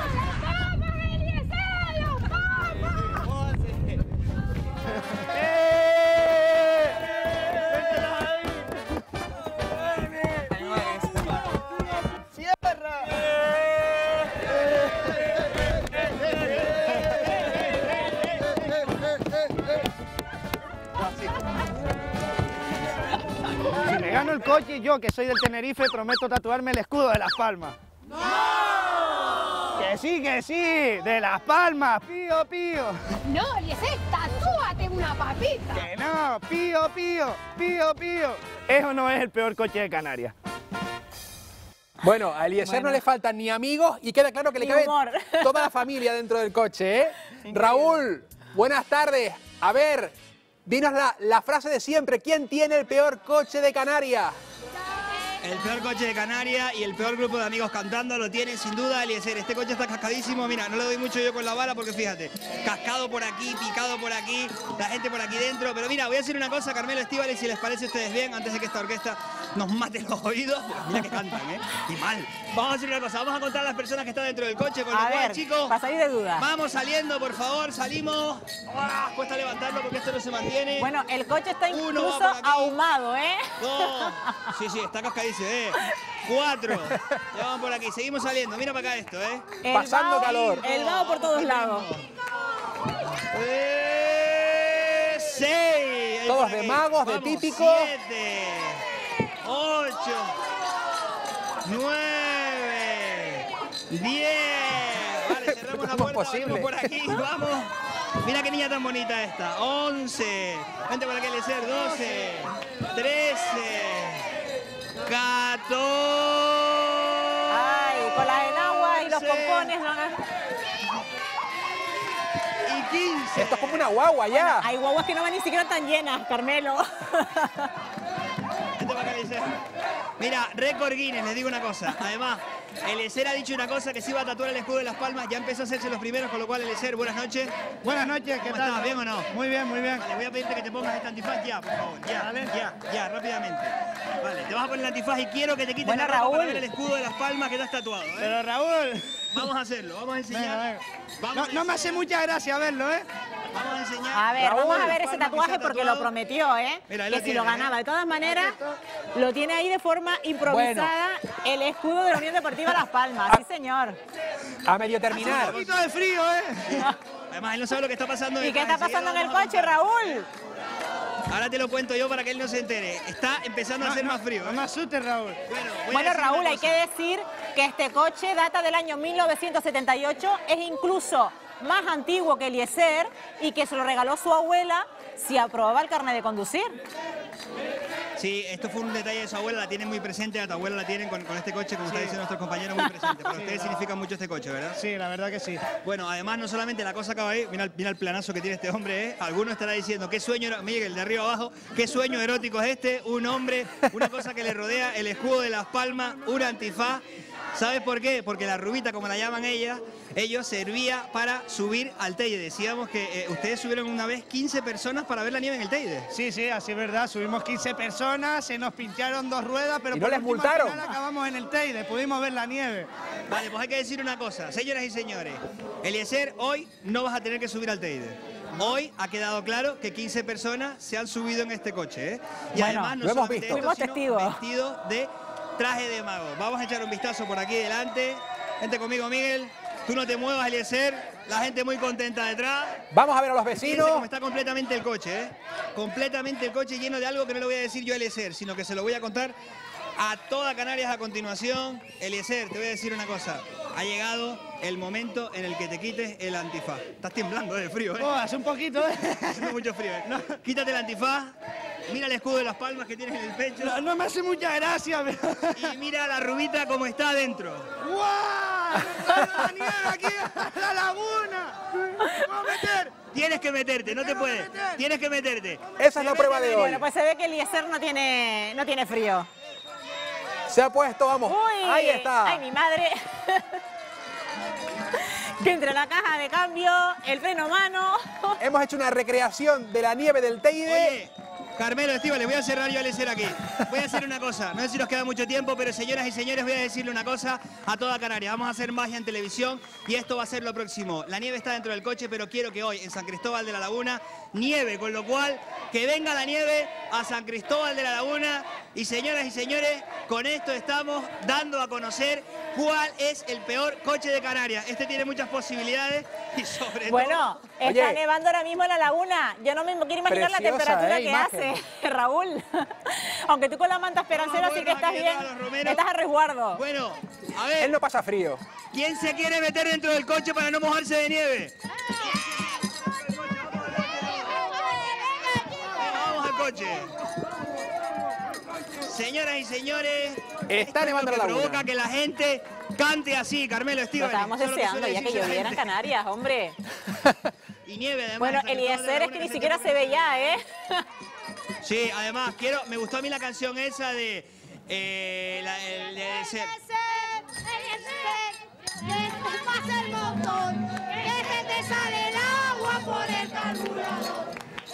Si me gano el coche, yo que soy del Tenerife, prometo tatuarme el escudo de Las Palmas. ¡No! Que sí, que sí, de Las Palmas, pío, pío. No, Eliezer, tatúate una papita. Que no, pío, pío, pío, pío. Eso no es el peor coche de Canarias. Bueno, a Eliezer no le faltan ni amigos y queda claro que le Ni cabe humor. toda la familia dentro del coche, ¿eh? Raúl, buenas tardes. A ver, dinos la, la frase de siempre. ¿Quién tiene el peor coche de Canarias? El peor coche de Canarias y el peor grupo de amigos cantando lo tiene sin duda Eliezer. Este coche está cascadísimo, mira, no le doy mucho yo con la bala porque fíjate, cascado por aquí, picado por aquí, la gente por aquí dentro. Pero mira, voy a decir una cosa, Carmelo, Estíbaliz, si les parece a ustedes bien, antes de que esta orquesta nos mate los oídos, pero mira que cantan, ¿eh? Y mal. Vamos a hacer una cosa, vamos a contar a las personas que están dentro del coche, con lo A cual, ver, chicos, para salir de duda. vamos saliendo, por favor, salimos. ¡Ah! Cuesta levantarlo porque esto no se mantiene. Bueno, el coche está Uno incluso va por aquí. ahumado, ¿eh? Dos. Sí, sí, está cascadísimo, ¿eh? Cuatro. Ya vamos por aquí. Seguimos saliendo. Mira para acá esto, ¿eh? El Pasando vaho- calor. El vaho por todos lados. Eso. seis. Todos de magos, de típico. siete, ocho, nueve, diez. Vale, cerramos la puerta, posible? por aquí, vamos. Mira qué niña tan bonita esta. once. Vente por aquí, Eliezer. doce, trece, catorce. Ay, con las enaguas y los pompones. ¿No? Y quince. Esto es como una guagua ya. Bueno, hay guaguas que no van ni siquiera tan llenas, Carmelo. Vente para acá, Eliezer. Mira, récord Guinness, les digo una cosa. Además, Eliezer ha dicho una cosa, que se iba a tatuar el escudo de Las Palmas. Ya empezó a hacerse los primeros, con lo cual, Eliezer, buenas noches. Buenas noches, ¿qué ¿Cómo tal? estás? ¿Bien o no? Muy bien, muy bien. Vale, voy a pedirte que te pongas este antifaz ya, por favor. Ya, Vale. ya, ya, rápidamente. Vale, te vas a poner el antifaz y quiero que te quites Bueno, la ropa Raúl. para ver el escudo de Las Palmas que te has tatuado, ¿eh? Pero Raúl... Vamos a hacerlo, vamos a enseñar. Venga, venga. Vamos No, a no me hace mucha gracia verlo, ¿eh? Vamos a enseñar. A ver, Raúl, vamos a ver Las ese Palmas que tatuaje se ha porque lo tatuado. prometió, ¿eh? Mira, ahí que lo si lo tiene, ganaba. ¿eh? De todas maneras, lo tiene ahí de forma improvisada el escudo de la Unión Deportiva Las Palmas. Sí, señor. A medio Hace terminar. un poquito de frío, ¿eh? Además, él no sabe lo que está pasando. ¿Y qué detrás. está pasando en el Enseguida coche, vamos a Raúl? contar. Ahora te lo cuento yo para que él no se entere. Está empezando a hacer más frío. No ¿eh? me asustes, Raúl. Bueno, voy a Bueno, decir Raúl, una hay cosa. que decir que este coche data del año mil novecientos setenta y ocho, es incluso más antiguo que Eliezer y que se lo regaló su abuela si aprobaba el carnet de conducir. Sí, esto fue un detalle de su abuela, la tienen muy presente, a tu abuela la tienen con, con este coche, como está diciendo nuestros compañeros, muy presente. Para ustedes significa mucho este coche, ¿verdad? Sí, la verdad que sí. Bueno, además no solamente la cosa acaba ahí, mira, el- mira el planazo que tiene este hombre, ¿eh? Alguno estará diciendo, qué sueño, ero- Miguel, de arriba abajo, qué sueño erótico es este, un hombre, una cosa que le rodea, el escudo de Las Palmas, un antifaz. ¿Sabes por qué? Porque la rubita, como la llaman ella, ellos servía para subir al Teide. Decíamos que eh, ustedes subieron una vez quince personas para ver la nieve en el Teide. Sí, sí, así es verdad. Subimos quince personas, se nos pincharon dos ruedas, pero ¿Y no por les último, multaron? al final acabamos en el Teide, pudimos ver la nieve. Vale, pues hay que decir una cosa, señoras y señores. Eliezer, hoy no vas a tener que subir al Teide. Hoy ha quedado claro que quince personas se han subido en este coche, ¿eh? Y Bueno, además no lo hemos solamente visto. esto, Fuimos sino testigos. vestido de traje de mago. Vamos a echar un vistazo por aquí delante. Vente conmigo, Miguel. Tú no te muevas, Eliezer. La gente muy contenta detrás. Vamos a ver a los Fíjense vecinos. cómo está completamente el coche, ¿eh? Completamente el coche lleno de algo que no le voy a decir yo a Eliezer, sino que se lo voy a contar a toda Canarias a continuación. Eliezer, te voy a decir una cosa. Ha llegado el momento en el que te quites el antifaz. Estás temblando de frío, ¿eh? Oh, hace un poquito, ¿eh? Está haciendo mucho frío, ¿eh? Quítate el antifaz. Mira el escudo de Las Palmas que tienes en el pecho. No, no me hace mucha gracia, pero... Y mira a la rubita como está adentro. ¡Guau! ¡La nieve aquí a la laguna! ¿Me puedo meter? Tienes que meterte, no te Tengo que puedes. meter. Tienes que meterte. Esa es la prueba de hoy. Bueno, pues se ve que Eliezer no tiene, no tiene frío. Se ha puesto, vamos. Uy, Ahí está. Ay, mi madre. Que entre la caja de cambio, el freno a mano. Hemos hecho una recreación de la nieve del Teide. Oye, Carmelo, Estíbal, voy a cerrar yo a Eliezer aquí. Voy a hacer una cosa, no sé si nos queda mucho tiempo, pero señoras y señores, voy a decirle una cosa a toda Canarias. Vamos a hacer magia en televisión y esto va a ser lo próximo. La nieve está dentro del coche, pero quiero que hoy en San Cristóbal de la Laguna nieve, con lo cual que venga la nieve a San Cristóbal de la Laguna. Y señoras y señores, con esto estamos dando a conocer cuál es el peor coche de Canarias. Este tiene muchas posibilidades y sobre todo... Bueno, está Oye. nevando ahora mismo en la laguna. Yo no me quiero imaginar Preciosa, la temperatura ¿eh? que Imagen. hace, Raúl. Aunque tú con la manta esperancera sí que estás bien. Estás a resguardo. Bueno, a ver... Él no pasa frío. ¿Quién se quiere meter dentro del coche para no mojarse de nieve? Vamos al coche. Señoras y señores, Está esto es nevando lo la que laguna. provoca que la gente cante así, Carmelo Lo Estíbal. estábamos deseando ya que lloviera en Canarias, hombre. Y nieve, además. Bueno, en San Cristóbal de la Eliezer es Laguna, que ni se siquiera te se pone- ve ya, ¿eh? Sí, además, quiero, me gustó a mí la canción esa de... Eh, la, el, de ser- Que pasa el motor, que se te sale el agua por el carburador.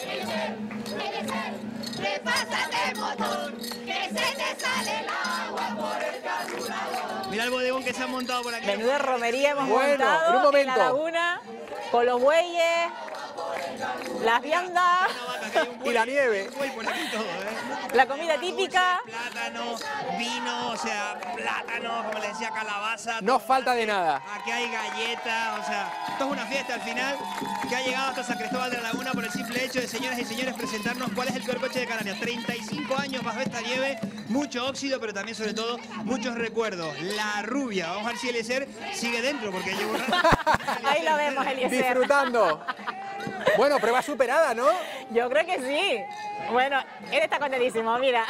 Repásate el motor, que se te sale el agua por el carburador. Mira el bodegón que se han montado por aquí. Menuda romería hemos Bueno, montado en un en la momento. laguna con los bueyes. las viandas y la nieve. La comida típica. Plátano, vino, o sea, plátano, como le decía, calabaza. No falta de nada. Aquí hay galletas, o sea, esto es una fiesta al final que ha llegado hasta San Cristóbal de la Laguna por el simple hecho de, señoras y señores, presentarnos cuál es el peor coche de Canarias. treinta y cinco años bajo esta nieve, mucho óxido, pero también, sobre todo, muchos recuerdos. La rubia, vamos a ver si Eliezer sigue dentro, porque llevo un rato. Ahí lo vemos, Eliezer. Disfrutando. Bueno, prueba superada, ¿no? Yo creo que sí. Bueno, él está contentísimo, mira.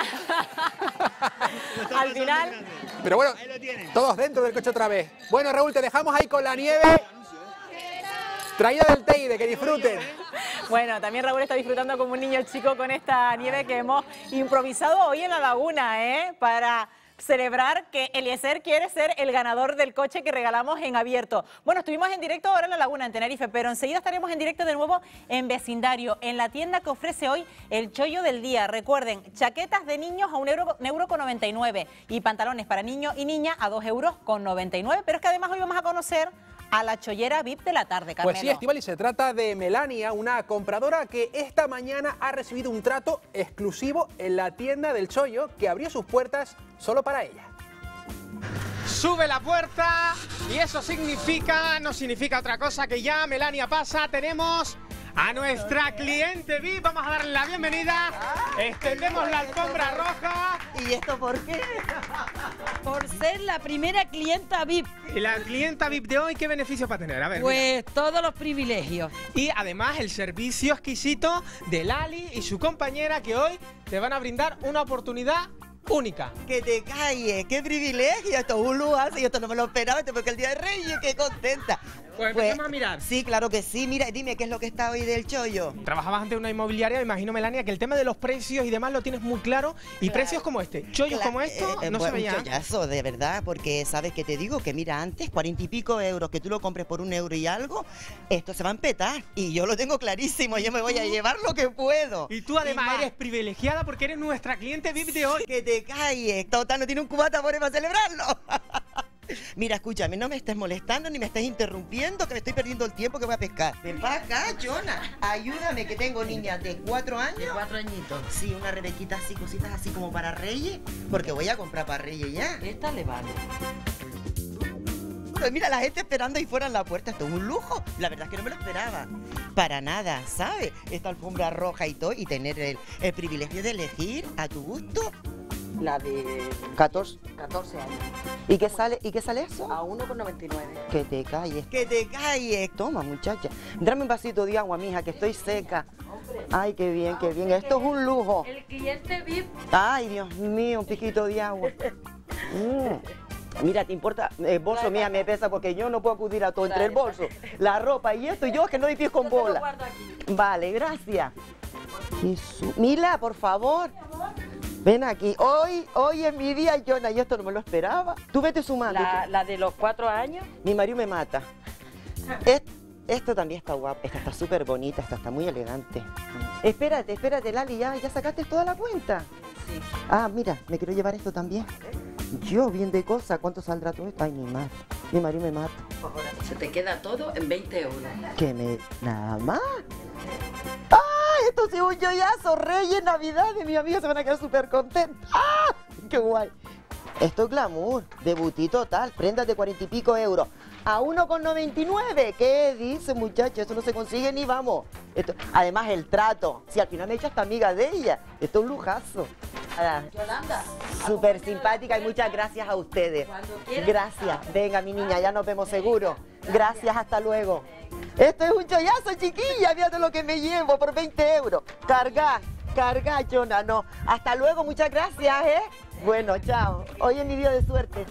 Al final... Pero bueno, todos dentro del coche otra vez. Bueno, Raúl, te dejamos ahí con la nieve traída del Teide, que disfruten. Bueno, también Raúl está disfrutando como un niño chico con esta nieve que hemos improvisado hoy en la laguna, ¿eh? Para celebrar que Eliezer quiere ser el ganador del coche que regalamos en abierto. Bueno, estuvimos en directo ahora en la laguna, en Tenerife, pero enseguida estaremos en directo de nuevo en vecindario, en la tienda que ofrece hoy el chollo del día. Recuerden, chaquetas de niños a un euro, un euro con noventa y nueve y pantalones para niño y niña a dos euros con noventa y nueve. Pero es que además hoy vamos a conocer a la chollera V I P de la tarde, Carmelo. Pues sí, Estíbaliz, se trata de Melania, una compradora que esta mañana ha recibido un trato exclusivo en la tienda del chollo que abrió sus puertas solo para ella. Sube la puerta y eso significa, no significa otra cosa que ya Melania pasa. Tenemos a nuestra cliente V I P, vamos a darle la bienvenida. Extendemos la alfombra roja. ¿Y esto por qué? Por ser la primera clienta V I P. Y la clienta V I P de hoy, ¿qué beneficios va a tener? A ver, pues mira. Todos los privilegios. Y además el servicio exquisito de Lali y su compañera, que hoy te van a brindar una oportunidad única. Que te calles, qué privilegio, esto es un lugar, y esto no me lo esperaba, esto porque el Día de Reyes, qué contenta. Pues empecemos a mirar. Sí, claro que sí, mira, dime qué es lo que está hoy del chollo. Trabajabas ante una inmobiliaria, me imagino, Melania, que el tema de los precios y demás lo tienes muy claro, y claro. Precios como este, chollos claro. como esto, eh, no bueno, se veían. Un chollazo, de verdad, porque sabes que te digo que mira, antes cuarenta y pico euros, que tú lo compres por un euro y algo, esto se va a empetar, y yo lo tengo clarísimo, yo me voy a llevar lo que puedo. Y tú además y eres privilegiada porque eres nuestra cliente V I P de hoy. Que te calles, total, no tiene un cubata por para celebrarlo. Mira, escúchame, no me estés molestando ni me estés interrumpiendo, que me estoy perdiendo el tiempo que voy a pescar. Ven para acá, Jonah. Ayúdame, que tengo niñas de cuatro años. De cuatro añitos. Sí, una rebequita así, cositas así como para Reyes, porque voy a comprar para Reyes ya. Esta le vale. Pues mira, la gente esperando ahí fuera en la puerta, esto es un lujo. La verdad es que no me lo esperaba. Para nada, ¿sabes? Esta alfombra roja y todo, y tener el, el privilegio de elegir a tu gusto. La de catorce. catorce años. ¿Y qué sale, ¿y qué sale eso? A uno con noventa y nueve. Que te calles, que te calles. Toma, muchacha. Dame un vasito de agua, mija, que estoy seca. Ay, qué bien, qué bien. Esto es un lujo. El cliente V I P. Ay, Dios mío, un piquito de agua. Mm. Mira, ¿te importa? El bolso, mía, me pesa porque yo no puedo acudir a todo. Entre el bolso, la ropa y esto, y yo que no doy pies con bola. Vale, gracias. Jesús. Mila, por favor. Ven aquí. Hoy, hoy es mi día, Jonah, y esto no me lo esperaba. Tú vete sumando. La, la de los cuatro años. Mi marido me mata. Es, esto también está guapo. Esta está súper bonita, esta está muy elegante. Espérate, espérate, Lali, ¿ya, ya sacaste toda la cuenta? Sí. Ah, mira, me quiero llevar esto también. Yo, bien de cosa, ¿cuánto saldrá todo esto? Ay, mi madre, mi marido me mata. Se te queda todo en veinte euros. ¿Qué me...? ¿Nada más? ¡Ah! Esto sí es un joyazo, Reyes, Navidades, mis amigos se van a quedar súper contentos. ¡Ah! ¡Qué guay! Esto es glamour, debutí total, prendas de cuarenta y pico euros. A uno con noventa y nueve, ¿qué dice, muchacho? Eso no se consigue ni vamos. Esto, además, el trato, si al final me he hecho hasta amiga de ella, esto es un lujazo. Yolanda. Súper simpática y muchas gracias a ustedes. Gracias. Venga, mi niña, ya nos vemos seguro. Gracias, hasta luego. Esto es un chollazo, chiquilla. Fíjate lo que me llevo por veinte euros. Carga, carga, Jonah, no. Hasta luego, muchas gracias, ¿eh? Bueno, chao. Hoy es mi día de suerte.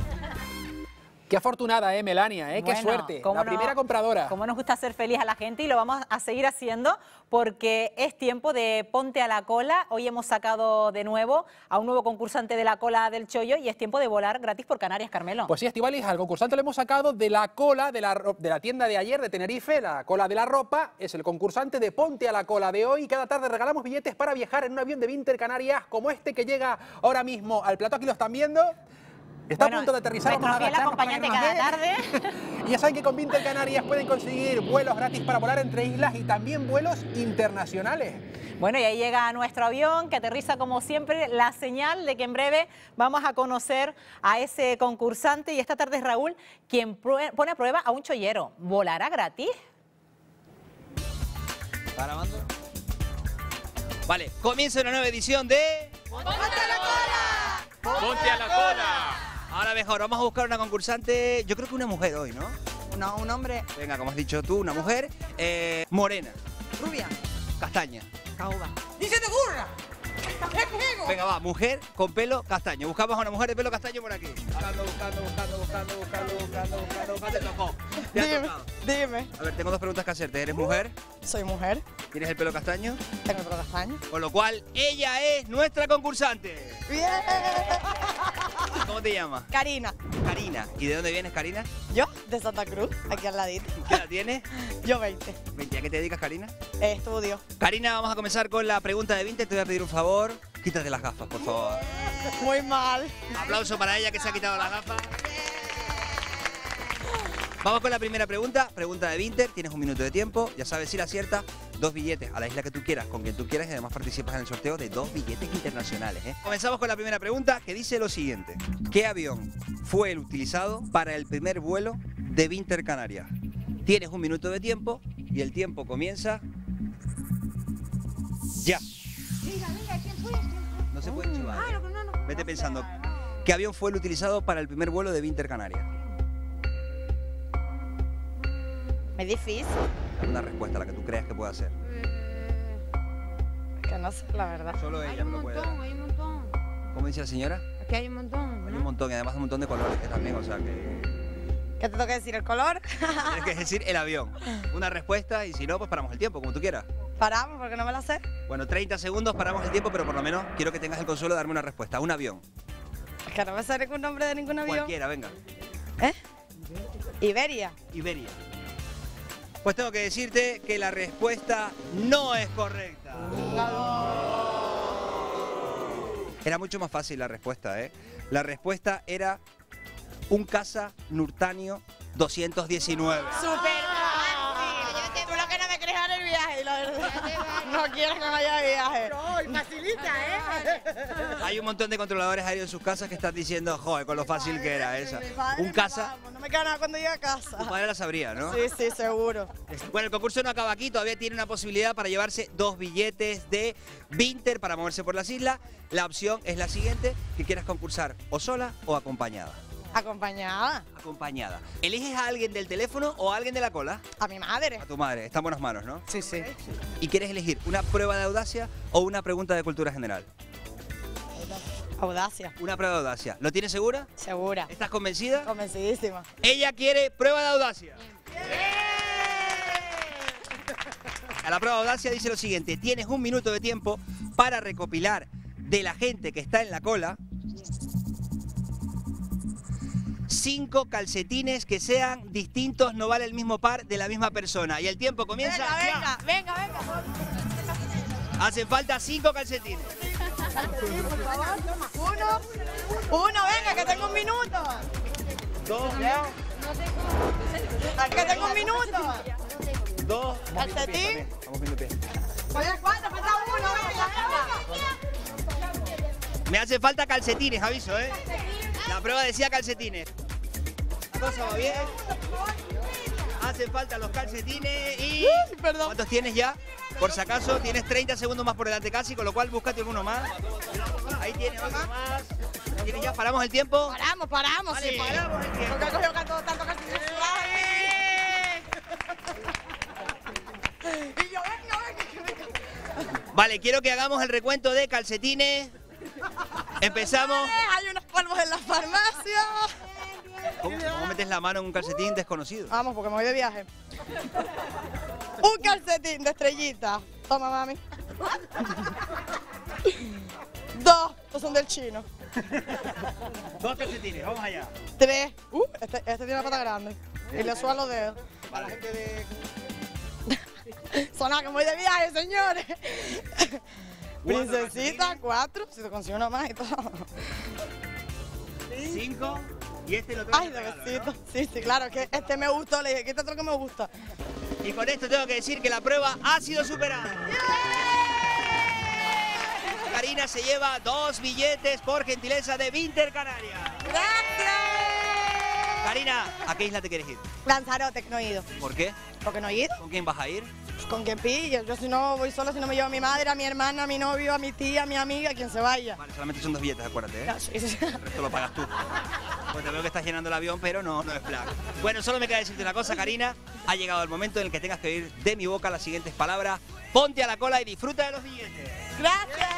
Qué afortunada, ¿eh, Melania? ¿eh? Qué Bueno, suerte. cómo La no- primera compradora. Cómo nos gusta hacer feliz a la gente y lo vamos a seguir haciendo porque es tiempo de ponte a la cola. Hoy hemos sacado de nuevo a un nuevo concursante de la cola del chollo y es tiempo de volar gratis por Canarias, Carmelo. Pues sí, Estíbaliz, al concursante lo hemos sacado de la cola de la, ro- de la tienda de ayer de Tenerife, la cola de la ropa. Es el concursante de Ponte a la Cola de hoy. Cada tarde regalamos billetes para viajar en un avión de Vinter Canarias como este que llega ahora mismo al plato. Aquí lo están viendo. Está Bueno, a punto de aterrizar. nuestro Vamos a fiel agacharnos para acompañante irnos cada de- tarde. Y ya saben que con Vinter Canarias pueden conseguir vuelos gratis para volar entre islas y también vuelos internacionales. Bueno, y ahí llega nuestro avión que aterriza como siempre, la señal de que en breve vamos a conocer a ese concursante y esta tarde es Raúl quien pone a prueba a un chollero. ¿Volará gratis? ¿Para mando? Vale, comienza una nueva edición de... ¡Ponte a la cola! ¡Ponte a la cola! Ahora mejor, vamos a buscar una concursante, yo creo que una mujer hoy, ¿no? No, un hombre. Venga, como has dicho tú, una mujer. Eh, morena. Rubia. Castaña. Caoba. ¡Y se te ocurra! Venga, va, mujer con pelo castaño. Buscamos a una mujer de pelo castaño por aquí. Buscando, buscando, buscando, buscando, buscando, buscando, buscando, buscando. Te tocó. Te ha Dime, tocado. dime. A ver, tengo dos preguntas que hacerte. ¿Eres mujer? Soy mujer. ¿Tienes el pelo castaño? Tengo el pelo castaño. Con lo cual, ella es nuestra concursante. ¡Bien! ¿Cómo te llamas? Karina. Karina. ¿Y de dónde vienes, Karina? Yo, de Santa Cruz, aquí al ladito. ¿Qué edad tienes? Yo veinte. veinte. ¿A qué te dedicas, Karina? Eh, estudio. Karina, vamos a comenzar con la pregunta de Vinter. Te voy a pedir un favor. Quítate las gafas, por favor. Muy mal. Aplauso para ella que se ha quitado las gafas. Vamos con la primera pregunta. Pregunta de Vinter. Tienes un minuto de tiempo. Ya sabes, si la aciertas, dos billetes a la isla que tú quieras, con quien tú quieras, y además participas en el sorteo de dos billetes internacionales, ¿eh? Comenzamos con la primera pregunta, que dice lo siguiente. ¿Qué avión fue el utilizado para el primer vuelo de Vinter Canarias? Tienes un minuto de tiempo y el tiempo comienza ya. No se puede chivar. Vete pensando. ¿Qué avión fue el utilizado para el primer vuelo de Vinter Canarias? Es difícil. Una respuesta, la que tú creas que pueda ser. Que no sé, la verdad. Solo ella me lo puede dar. Hay un montón. ¿Cómo dice la señora? Aquí hay un montón. Hay un montón y además un montón de colores que también, o sea que... ¿Qué te tengo que decir? ¿El color? Tienes que decir el avión. Una respuesta y si no, pues paramos el tiempo, como tú quieras. Paramos, porque no me la sé. Bueno, treinta segundos, paramos el tiempo, pero por lo menos quiero que tengas el consuelo de darme una respuesta. Un avión. Es que no me sé ningún nombre de ningún avión. Cualquiera, venga. ¿Eh? Iberia. Iberia. Pues tengo que decirte que la respuesta no es correcta. Era mucho más fácil la respuesta, ¿eh? La respuesta era un Casa Nurtanio doscientos diecinueve. ¡Súper fácil! Tú lo que no me quieres dar el viaje, la verdad. No quieres que vaya de viaje. No, y facilita, ¿eh? Hay un montón de controladores aéreos en sus casas que están diciendo, joder, con lo fácil que era esa. Un Casa... No me queda nada cuando llegue a casa. Tu padre la sabría, ¿no? Sí, sí, seguro. Bueno, el concurso no acaba aquí, todavía tiene una posibilidad para llevarse dos billetes de Vinter para moverse por las islas. La opción es la siguiente, que quieras concursar o sola o acompañada. Acompañada. Acompañada. ¿Eliges a alguien del teléfono o a alguien de la cola? A mi madre. A tu madre, está en buenas manos, ¿no? Sí, sí. ¿Y quieres elegir una prueba de audacia o una pregunta de cultura general? Audacia. Una prueba de audacia. ¿Lo tienes segura? Segura. ¿Estás convencida? Convencidísima. Ella quiere prueba de audacia. A la prueba de audacia dice lo siguiente. Tienes un minuto de tiempo para recopilar de la gente que está en la cola cinco calcetines que sean distintos, no vale el mismo par de la misma persona. Y el tiempo comienza Venga, ya. venga, venga, venga. Hacen falta cinco calcetines. Uno, uno, venga, que tengo un minuto. Dos, Que tengo un minuto. dos. Calcetín. Vamos viendo pie. Oye, ¿cuánto? Falta uno, venga, venga. Me hace falta calcetines, aviso, ¿eh? La prueba decía calcetines. La cosa va bien. Hacen falta los calcetines y... Perdón. ¿Cuántos tienes ya? Por si acaso, tienes treinta segundos más por delante casi, con lo cual búscate alguno más. Ahí tienes otro más. ¿Tienes ya? ¿Paramos el tiempo? Paramos, paramos, Vale, sí. paramos el tiempo. Porque he cogido tanto, tanto calcetín. Y yo, venga, venga. Vale, quiero que hagamos el recuento de calcetines. Empezamos. Hay unos polvos en la farmacia. ¿Cómo, cómo metes la mano en un calcetín desconocido? Vamos, porque me voy de viaje. Un calcetín de estrellita. Toma, mami. Dos. Estos son del chino. Dos calcetines, vamos allá. Tres. Uh, este, este tiene la pata grande. Y le suelo los dedos. Para la gente de... Sonaba que me voy de viaje, señores. Princesita, cuatro. Si te consigo una más y todo. cinco. Y este lo tengo Ay, de besito. Sí, sí, claro, que este me gustó, le dije que este otro que me gusta. Y con esto tengo que decir que la prueba ha sido superada. Karina se lleva dos billetes por gentileza de Vinter Canarias. ¡Gracias! Karina, ¿a qué isla te quieres ir? Lanzarote, que no he ido. ¿Por qué? ¿Porque no he ido? ¿Con quién vas a ir? Con quien pille. Yo si no voy sola, si no me llevo a mi madre, a mi hermana, a mi novio, a mi tía, a mi amiga, a quien se vaya. Vale, solamente son dos billetes, acuérdate, ¿eh? No, sí, sí. El resto lo pagas tú. Pues te veo que estás llenando el avión, pero no, no es plan. Bueno, solo me queda decirte una cosa, Karina. Ha llegado el momento en el que tengas que oír de mi boca las siguientes palabras. Ponte a la cola y disfruta de los billetes. ¡Gracias!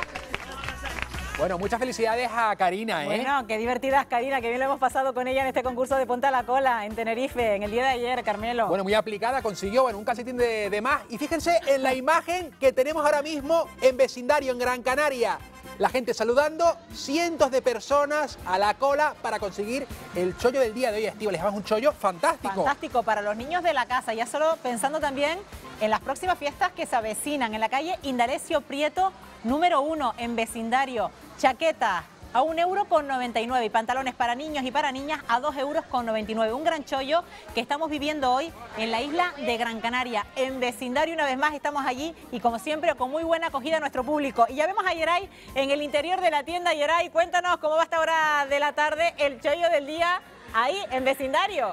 Bueno, muchas felicidades a Karina, ¿eh? Bueno, qué divertida es Karina, que bien lo hemos pasado con ella en este concurso de Ponte a la Cola en Tenerife, en el día de ayer, Carmelo. Bueno, muy aplicada, consiguió bueno, un calcetín de, de más. Y fíjense en la imagen que tenemos ahora mismo en vecindario, en Gran Canaria. La gente saludando, cientos de personas a la cola para conseguir el chollo del día de hoy, Estíbaliz. Les llevamos un chollo fantástico. Fantástico para los niños de la casa, ya solo pensando también en las próximas fiestas que se avecinan en la calle Indalecio Prieto, número uno, en vecindario. Chaqueta a un euro con noventa y nueve y pantalones para niños y para niñas a dos euros con noventa y nueve. Un gran chollo que estamos viviendo hoy en la isla de Gran Canaria. En vecindario una vez más estamos allí y como siempre con muy buena acogida a nuestro público. Y ya vemos a Yeray en el interior de la tienda. Yeray, cuéntanos cómo va a esta hora de la tarde el chollo del día ahí en vecindario.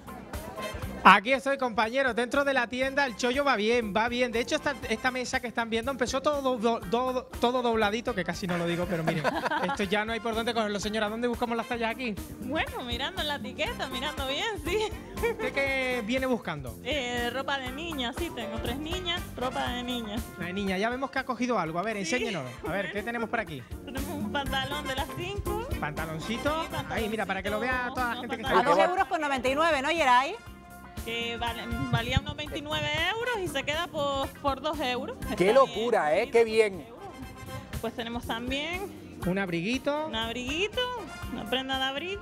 Aquí estoy, compañeros, dentro de la tienda el chollo va bien, va bien. De hecho, esta, esta mesa que están viendo empezó todo, do, do, todo dobladito, que casi no lo digo, pero miren, esto ya no hay por dónde cogerlo. Señora, ¿dónde buscamos las tallas aquí? Bueno, mirando en la etiqueta, mirando bien, sí. ¿Usted qué viene buscando? Eh, ropa de niña, sí, tengo tres niñas, ropa de niña. La niña, ya vemos que ha cogido algo. A ver, enséñenos. A ver, ¿qué tenemos por aquí? Tenemos un pantalón de las cinco. ¿Pantaloncito? Sí, ahí, mira, para que lo vea toda la gente que está A aquí. dos euros con noventa y nueve, ¿no, Yeray? Que vale, valía unos veintinueve euros y se queda por, por dos euros. ¡Qué Está locura, bien, eh! ¡Qué bien! Pues tenemos también... Un abriguito. Un abriguito, una prenda de abrigo,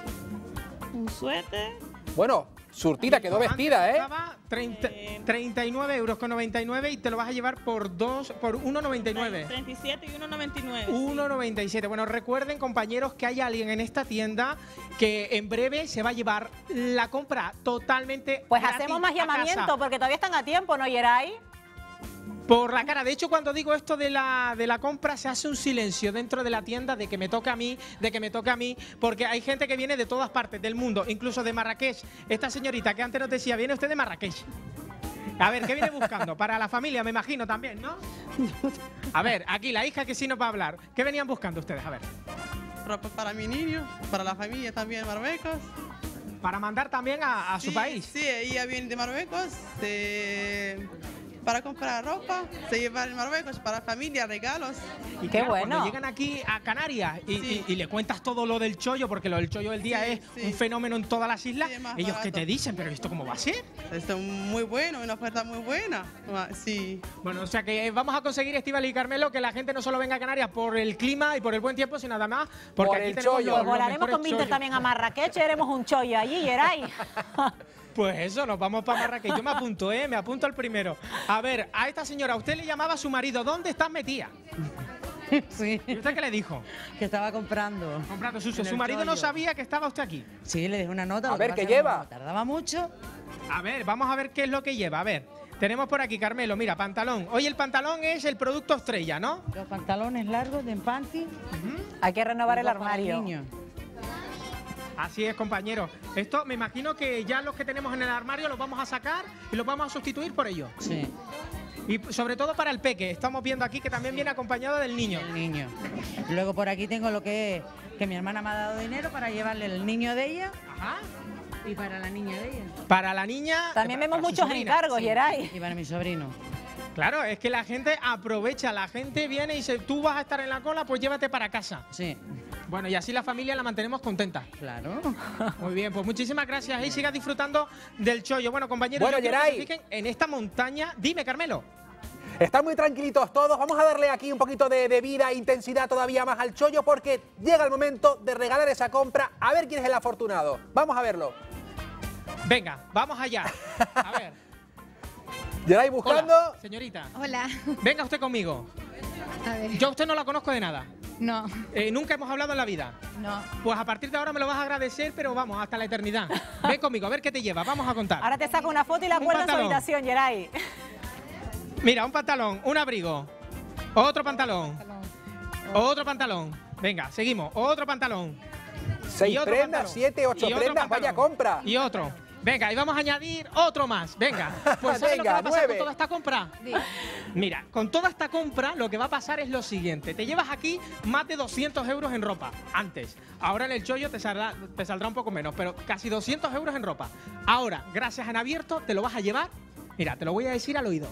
un suéter. Bueno, surtida, quedó vestida, ¿eh? Estaba treinta y nueve euros con noventa y nueve y te lo vas a llevar por dos, por uno noventa y nueve. treinta y siete y uno noventa y nueve. uno noventa y siete. Bueno, recuerden, compañeros, que hay alguien en esta tienda que en breve se va a llevar la compra totalmente Pues gratis hacemos más a llamamiento casa. porque todavía están a tiempo, ¿no, Yeray? Por la cara. De hecho, cuando digo esto de la, de la compra, se hace un silencio dentro de la tienda de que me toca a mí, de que me toca a mí, porque hay gente que viene de todas partes del mundo, incluso de Marrakech. Esta señorita que antes nos decía, viene usted de Marrakech. A ver, ¿qué viene buscando? Para la familia, me imagino, también, ¿no? A ver, aquí la hija que sí nos va a hablar. ¿Qué venían buscando ustedes? A ver. Ropa para mi niño, para la familia también, Marruecos. Para mandar también a, a sí, su país. Sí, ella viene de Marruecos, de... para comprar ropa, se lleva en Marruecos para familia, regalos. Y qué claro, bueno. Cuando llegan aquí a Canarias y, Sí. y- y le cuentas todo lo del chollo, porque lo del chollo del día Sí, es sí. un fenómeno en todas las islas, Sí, más ellos barato. que te dicen, pero ¿esto cómo va a ser? Esto es muy bueno, una oferta muy buena. Sí. Bueno, o sea que vamos a conseguir, Estíbaliz y Carmelo, que la gente no solo venga a Canarias por el clima y por el buen tiempo, sino además porque Por aquí el tenemos chollo. los- Pues los volaremos mejores con Vinter chollos. también a Marrakech y haremos un chollo allí, Yeray. Pues eso, nos vamos para Marrakech. Yo me apunto, ¿eh? Me apunto al primero. A ver, a esta señora, usted le llamaba a su marido, ¿dónde estás metida? Sí. ¿Y usted qué le dijo? Que estaba comprando. Comprando su, En su el marido no chollo. sabía que estaba usted aquí. Sí, le dejé una nota. A lo que ver, pasa ¿qué es que lleva? como Tardaba mucho. A ver, vamos a ver qué es lo que lleva. A ver, tenemos por aquí, Carmelo, mira, pantalón. Hoy el pantalón es el producto estrella, ¿no? Los pantalones largos de panty. Hay que renovar el Ropa para armario. niños. Así es, compañero. Esto me imagino que ya los que tenemos en el armario los vamos a sacar y los vamos a sustituir por ellos. Sí. Y sobre todo para el peque. Estamos viendo aquí que también viene acompañado del niño. El niño. Luego por aquí tengo lo que es que mi hermana me ha dado dinero para llevarle el niño de ella. Ajá. Y para la niña de ella. Para la niña. También vemos para su muchos sobrina. encargos, Sí. Yeray. Y para mi sobrino. Claro, es que la gente aprovecha, la gente viene y dice, tú vas a estar en la cola, pues llévate para casa. Sí. Bueno, y así la familia la mantenemos contenta. Claro. Muy bien, pues muchísimas gracias y siga disfrutando del chollo. Bueno, compañeros, Bueno, yo quiero que Yeray. se fijen en esta montaña. Dime, Carmelo. Están muy tranquilitos todos. Vamos a darle aquí un poquito de, de vida e intensidad todavía más al chollo porque llega el momento de regalar esa compra. A ver quién es el afortunado. Vamos a verlo. Venga, vamos allá. A ver. Yeray buscando. Hola, señorita. Hola. Venga usted conmigo. A ver. Yo a usted no la conozco de nada. No. Eh, ¿Nunca hemos hablado en la vida? No. Pues a partir de ahora me lo vas a agradecer, pero vamos, hasta la eternidad. Ven conmigo, a ver qué te llevas, vamos a contar. Ahora te saco una foto y la Un guardas en su pantalón. habitación, Geray. Mira, un pantalón, un abrigo, otro pantalón, otro pantalón. Venga, seguimos, otro pantalón. Seis Y otro prendas, pantalón. siete, ocho Y otro prendas, pantalón. vaya compra. Y otro. Venga, y vamos a añadir otro más. Venga, pues ¿sabes lo que Venga, va a pasar nueve. con toda esta compra? Mira, con toda esta compra lo que va a pasar es lo siguiente. Te llevas aquí más de doscientos euros en ropa, antes. Ahora en el chollo te saldrá, te saldrá un poco menos, pero casi doscientos euros en ropa. Ahora, gracias a En Abierto, te lo vas a llevar. Mira, te lo voy a decir al oído.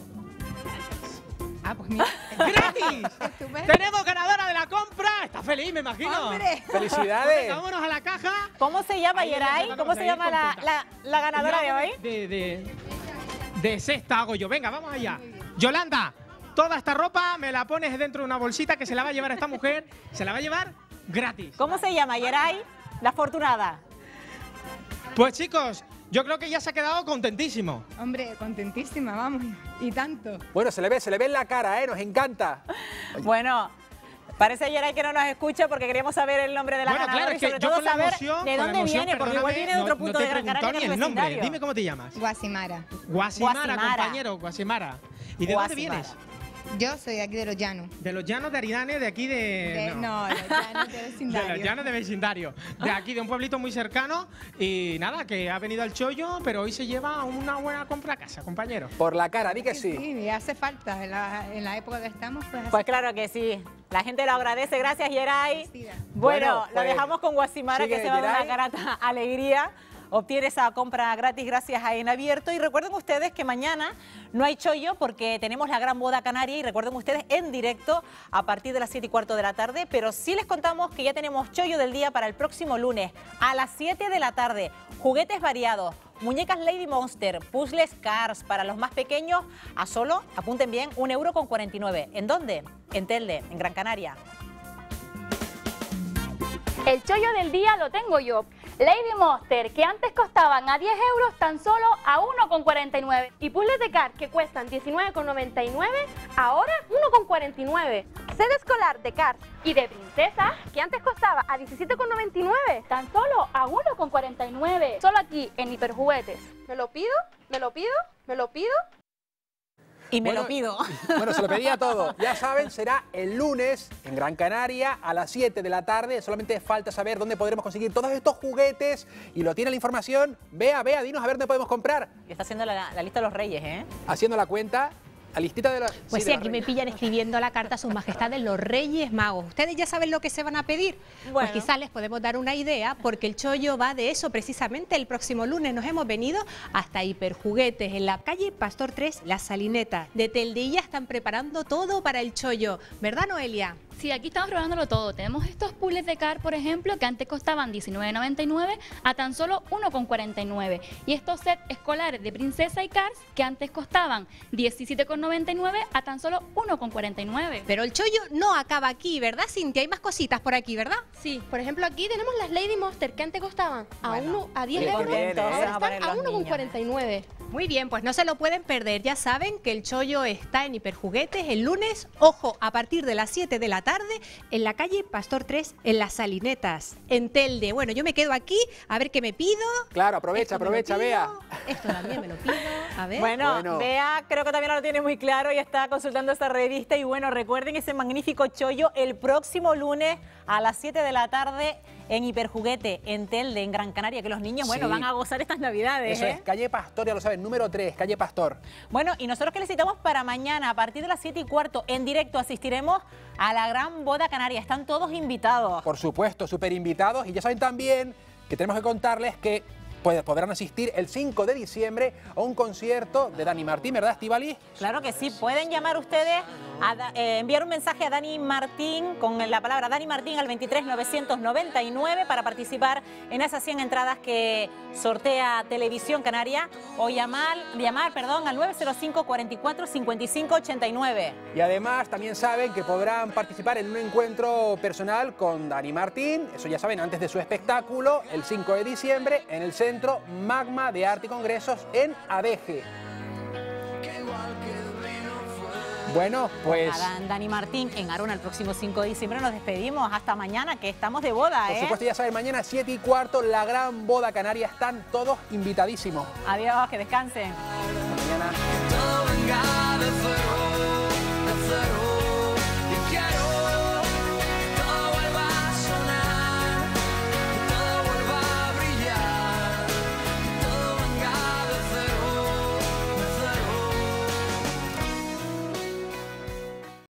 Ah, pues mira. ¡Gratis! ¡Tenemos ganadora de la compra! ¿Estás feliz, me imagino? ¡Hombre! ¡Felicidades! Venga, vámonos a la caja. ¿Cómo se llama, Ahí, Geray? ahí, ¿Cómo se ahí, llama la, contenta. la, la ganadora de hoy? De, de, de cesta hago yo. Venga, vamos allá. Yolanda, toda esta ropa me la pones dentro de una bolsita que se la va a llevar esta mujer. Se la va a llevar gratis. ¿Cómo se llama, Geray? La afortunada. Pues chicos, yo creo que ya se ha quedado contentísimo. Hombre, contentísima, vamos. Y tanto. Bueno, se le ve, se le ve en la cara, ¿eh? Nos encanta. Bueno, parece, Geray, que no nos escucha porque queríamos saber el nombre de la Bueno, ganadora claro, y es que sobre yo todo con la saber emoción, de con la dónde emoción, viene, porque igual perdóname, viene de otro no- punto no te de he Gran Canaria, preguntado que ni es el nombre. vecindario. Dime cómo te llamas. Guasimara. Guasimara, Guasimara. compañero, Guasimara. ¿Y de dónde Guasimara. vienes? Yo soy de aquí de Los Llanos. De los llanos de Aridane, de aquí de... De- no, de Los Llanos de vecindario. De los llanos de vecindario. De aquí, de un pueblito muy cercano. Y nada, que ha venido al chollo, pero hoy se lleva una buena compra a casa, compañero. Por la cara, di que sí. Sí, y hace falta. En la, en la época que estamos, pues hace Pues claro que sí. La gente lo agradece. Gracias, Geray. Bueno, Bueno, lo pues, dejamos con Guasimara, sigue que se va a dar una Geray. grata alegría. Obtiene esa compra gratis gracias a En Abierto. Y recuerden ustedes que mañana no hay chollo porque tenemos la gran boda canaria. Y recuerden ustedes en directo a partir de las siete y cuarto de la tarde. Pero sí les contamos que ya tenemos chollo del día para el próximo lunes a las siete de la tarde. Juguetes variados, muñecas Lady Monster, puzzles Cars para los más pequeños a solo, apunten bien, un euro con cuarenta y nueve. ¿En dónde? En Telde, en Gran Canaria. El chollo del día lo tengo yo. Lady Monster, que antes costaban a diez euros, tan solo a uno con cuarenta y nueve. Y puzzles de Cars que cuestan diecinueve con noventa y nueve, ahora uno con cuarenta y nueve. Set escolar de Cars y de Princesa que antes costaba a diecisiete con noventa y nueve, Tan solo a uno con cuarenta y nueve. Solo aquí en Hiperjuguetes. ¿Me lo pido? ¿Me lo pido? ¿Me lo pido? Y me Bueno, lo pido. Bueno, se lo pedía todo. Ya saben, será el lunes en Gran Canaria a las siete de la tarde. Solamente falta saber dónde podremos conseguir todos estos juguetes. Y lo tiene la información. Vea, vea, dinos a ver dónde podemos comprar. Y está haciendo la, la lista de los reyes, ¿eh? Haciendo la cuenta, la listita de los... Pues sí, de los aquí me reyes. pillan escribiendo la carta a sus majestades los Reyes Magos. ¿Ustedes ya saben lo que se van a pedir? Bueno. Pues quizás les podemos dar una idea, porque el chollo va de eso precisamente. El próximo lunes nos hemos venido hasta Hiperjuguetes, en la calle Pastor tres, La Salineta. De Telde ya están preparando todo para el chollo. ¿Verdad, Noelia? Sí, aquí estamos probándolo todo. Tenemos estos puzzles de Cars, por ejemplo, que antes costaban diecinueve noventa y nueve a tan solo uno con cuarenta y nueve. Y estos sets escolares de Princesa y Cars, que antes costaban diecisiete con noventa y nueve a tan solo uno con cuarenta y nueve. Pero el chollo no acaba aquí, ¿verdad, Cintia? Hay más cositas por aquí, ¿verdad? Sí, por ejemplo, aquí tenemos las Lady Monster que antes costaban a, Bueno, uno, a diez muy euros, contentos, se van ahora a poner están a los uno con niños, cuarenta y nueve. Muy bien, pues no se lo pueden perder. Ya saben que el chollo está en Hiperjuguetes el lunes, ojo, a partir de las siete de la tarde, en la calle Pastor tres, en Las Salinetas, en Telde. Bueno, yo me quedo aquí, a ver qué me pido. Claro, aprovecha, Esto me lo aprovecha, pido, vea. Esto también me lo pido, a ver. Bueno, Bueno. Bea creo que también lo tiene muy claro y está consultando esta revista. Y bueno, recuerden ese magnífico chollo el próximo lunes a las siete de la tarde en Hiperjuguete, en Telde, en Gran Canaria, que los niños, bueno, Sí. van a gozar estas navidades. Eso ¿eh? es, calle Pastor, ya lo saben, número tres, calle Pastor. Bueno, y nosotros que les citamos para mañana, a partir de las siete y cuarto, en directo, asistiremos a la gran boda canaria. Están todos invitados. Por supuesto, súper invitados. Y ya saben también que tenemos que contarles que pod- podrán asistir el cinco de diciembre a un concierto de Dani Martín, ¿verdad, Estíbaliz? Claro que sí, pueden llamar ustedes, a da- eh, enviar un mensaje a Dani Martín con la palabra Dani Martín al veintitrés novecientos noventa y nueve para participar en esas cien entradas que sortea Televisión Canaria, o llamar, llamar perdón, al nueve cero cinco, cuarenta y cuatro, cincuenta y cinco ochenta y nueve. Y además también saben que podrán participar en un encuentro personal con Dani Martín, eso ya saben, antes de su espectáculo, el cinco de diciembre, en el Centro Magma de Arte y Congresos en Adeje. Bueno, pues... Adán, Dani Martín, en Arona el próximo cinco de diciembre nos despedimos. Hasta mañana, que estamos de boda, ¿eh? Por supuesto, ya saben, mañana siete y cuarto, la gran boda canaria. Están todos invitadísimos. Adiós, que descansen. Hasta mañana.